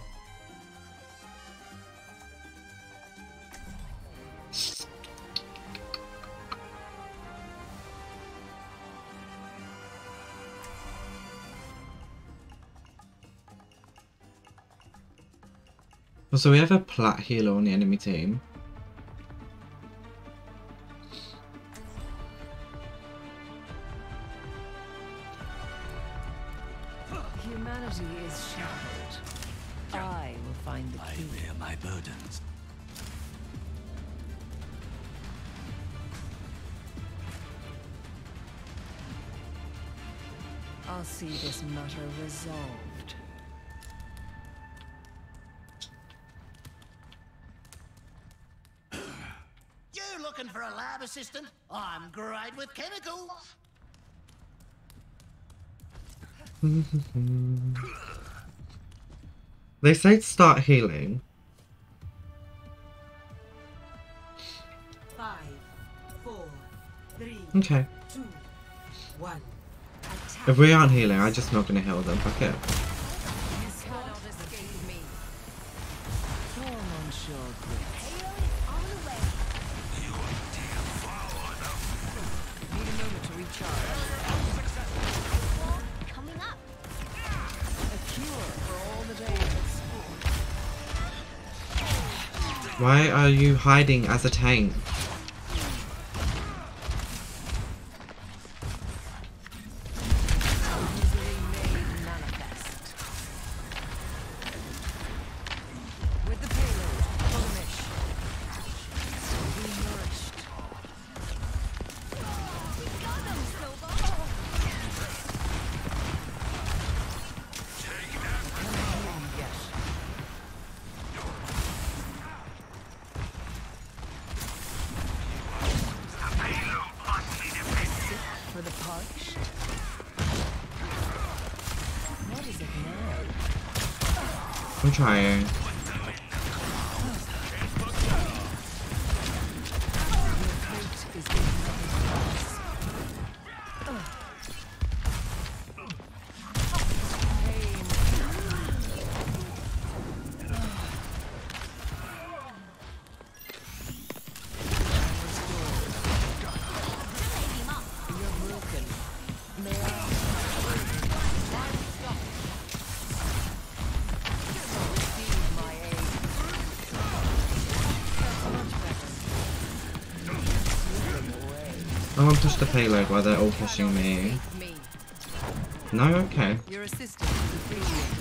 Also, we have a plat healer on the enemy team. Humanity is shattered. I will find the key. I bear my burdens. I'll see this matter resolved. You looking for a lab assistant? I'm great with chemicals. They say start healing. Five, four, three, Okay. two, one. If we aren't healing, I'm just not gonna heal them. Fuck it. You cannot escape me. Form on shore grips. Need a moment to recharge. Coming up. A cure for all the days. Why are you hiding as a tank? Misery made manifest. With the payload, Polemish. Be nourished. For the parched. What is it now? I'm trying. Your fate is in nothing. You're broken. May I? Receive my aid. That's much better. Slip away. I want to push the payload while they're all pushing me. Escape me. No, okay. Your assistance is appreciated.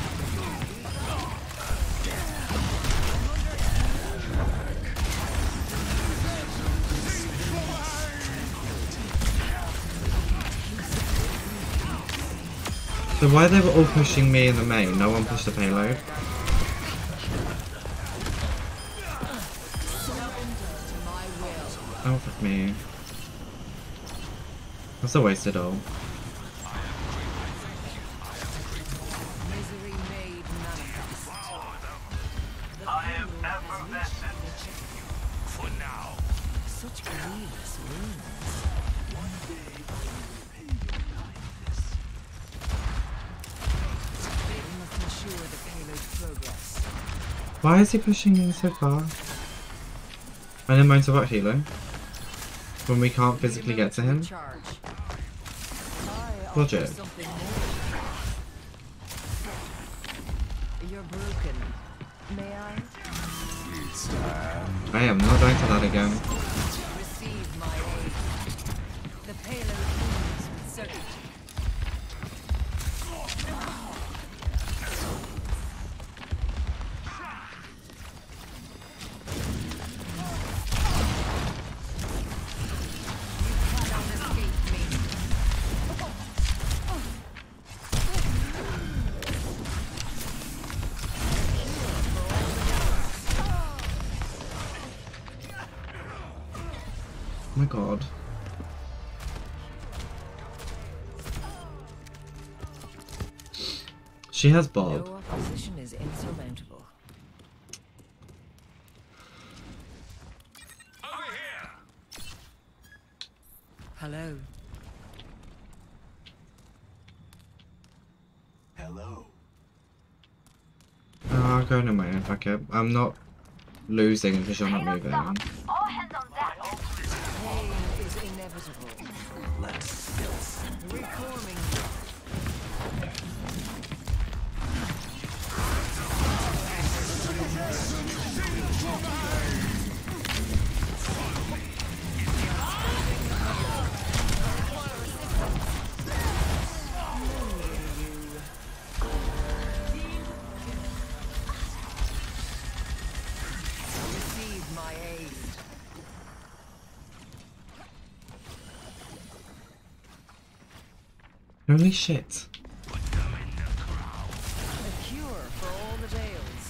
So why they were all pushing me in the main? No one pushed the payload. Oh fuck me. That's a wasted ult. Misery made manifest. I am effervescent. For now. Such grievous wounds. We must ensure the payload progress. Why is he pushing me so far? I didn't mind about healing. When we can't physically get to him. Charge. Logic. Something more. You're broken. May I? I am not going to that again. Receive my aid. The payload moves with certainty. You cannot escape me. Oh my god. She has Bob. No opposition is insurmountable. Over here. Hello. Hello. Oh, I'll go into my own bucket. I'm not losing because you're not moving. All hands on deck. Pain is inevitable. Let's Reforming. Receive my aid. Holy shit. A cure for all the tales.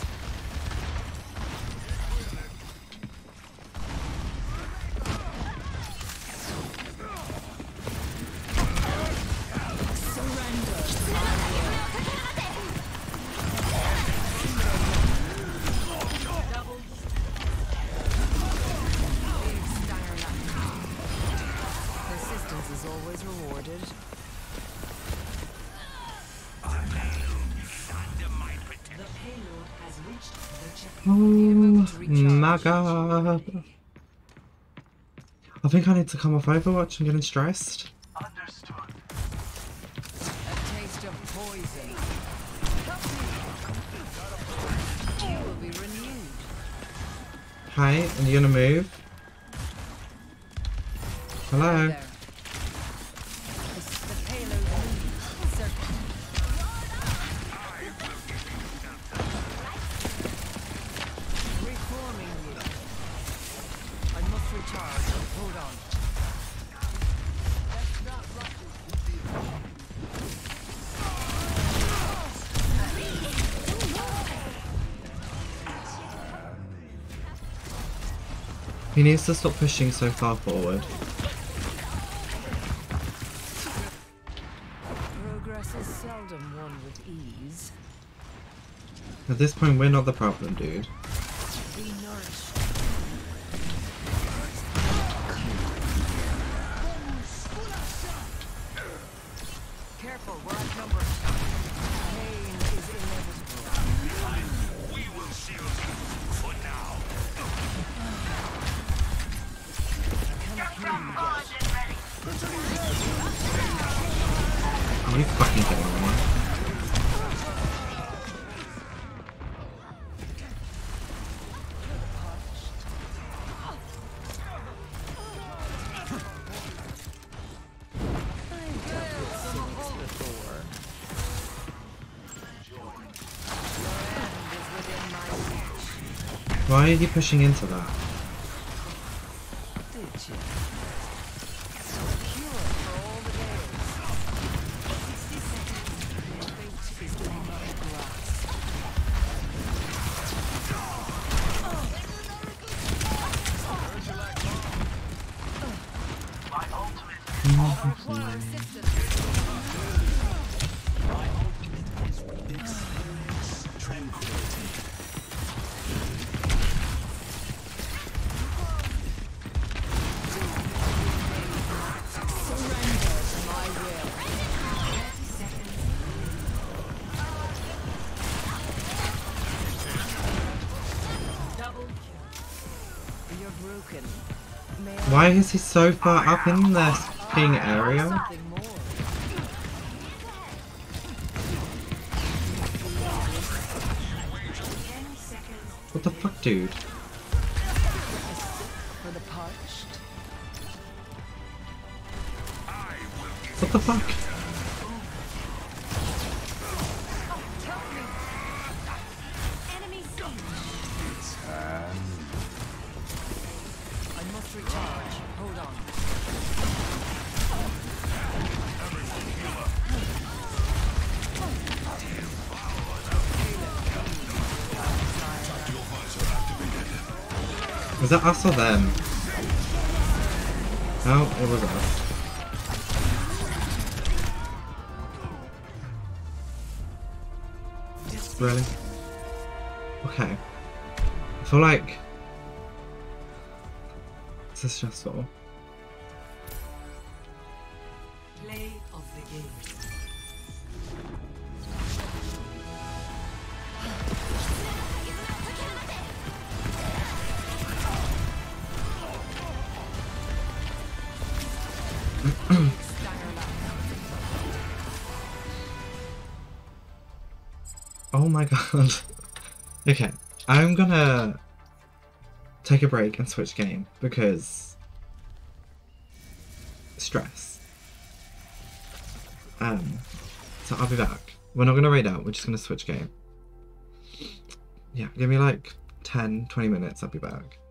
Persistence is always rewarded. The payload has reached the checkpoint. Oh my god. I think I need to come off Overwatch. I'm getting stressed. understood. A taste of poison. You will be renewed. Hi, are you gonna move? Hello? There. The, the payload moves. Circle. Reforming you. I must recharge. Hold on. He needs to stop pushing so far forward. Progress is seldom won with ease. At this point, we're not the problem, dude. Be nourished. Careful, we're outnumbered. Pain is inevitable. We will shield you for now. Are you fucking kidding me? I've dealt with cynics before. Your end is within my reach. Why are you pushing into that? Did you? Cure for all the days. Fate is in my grasp. My ultimate. Experience tranquility. Surrender to my will. Double kill. You're broken. May I Why is he so far up in this fucking area? something more? Ten seconds. What the fuck, dude? For the parched? What the fuck? Enemy seen. I must recharge. Hold on. Was that us or them? Oh, it was us. Really? Okay. I feel like this is stressful. Play of the game. Oh my god. Okay, I'm gonna take a break and switch game because stress. Um, so I'll be back. We're not gonna raid out, we're just gonna switch game. Yeah, give me like ten, twenty minutes, I'll be back.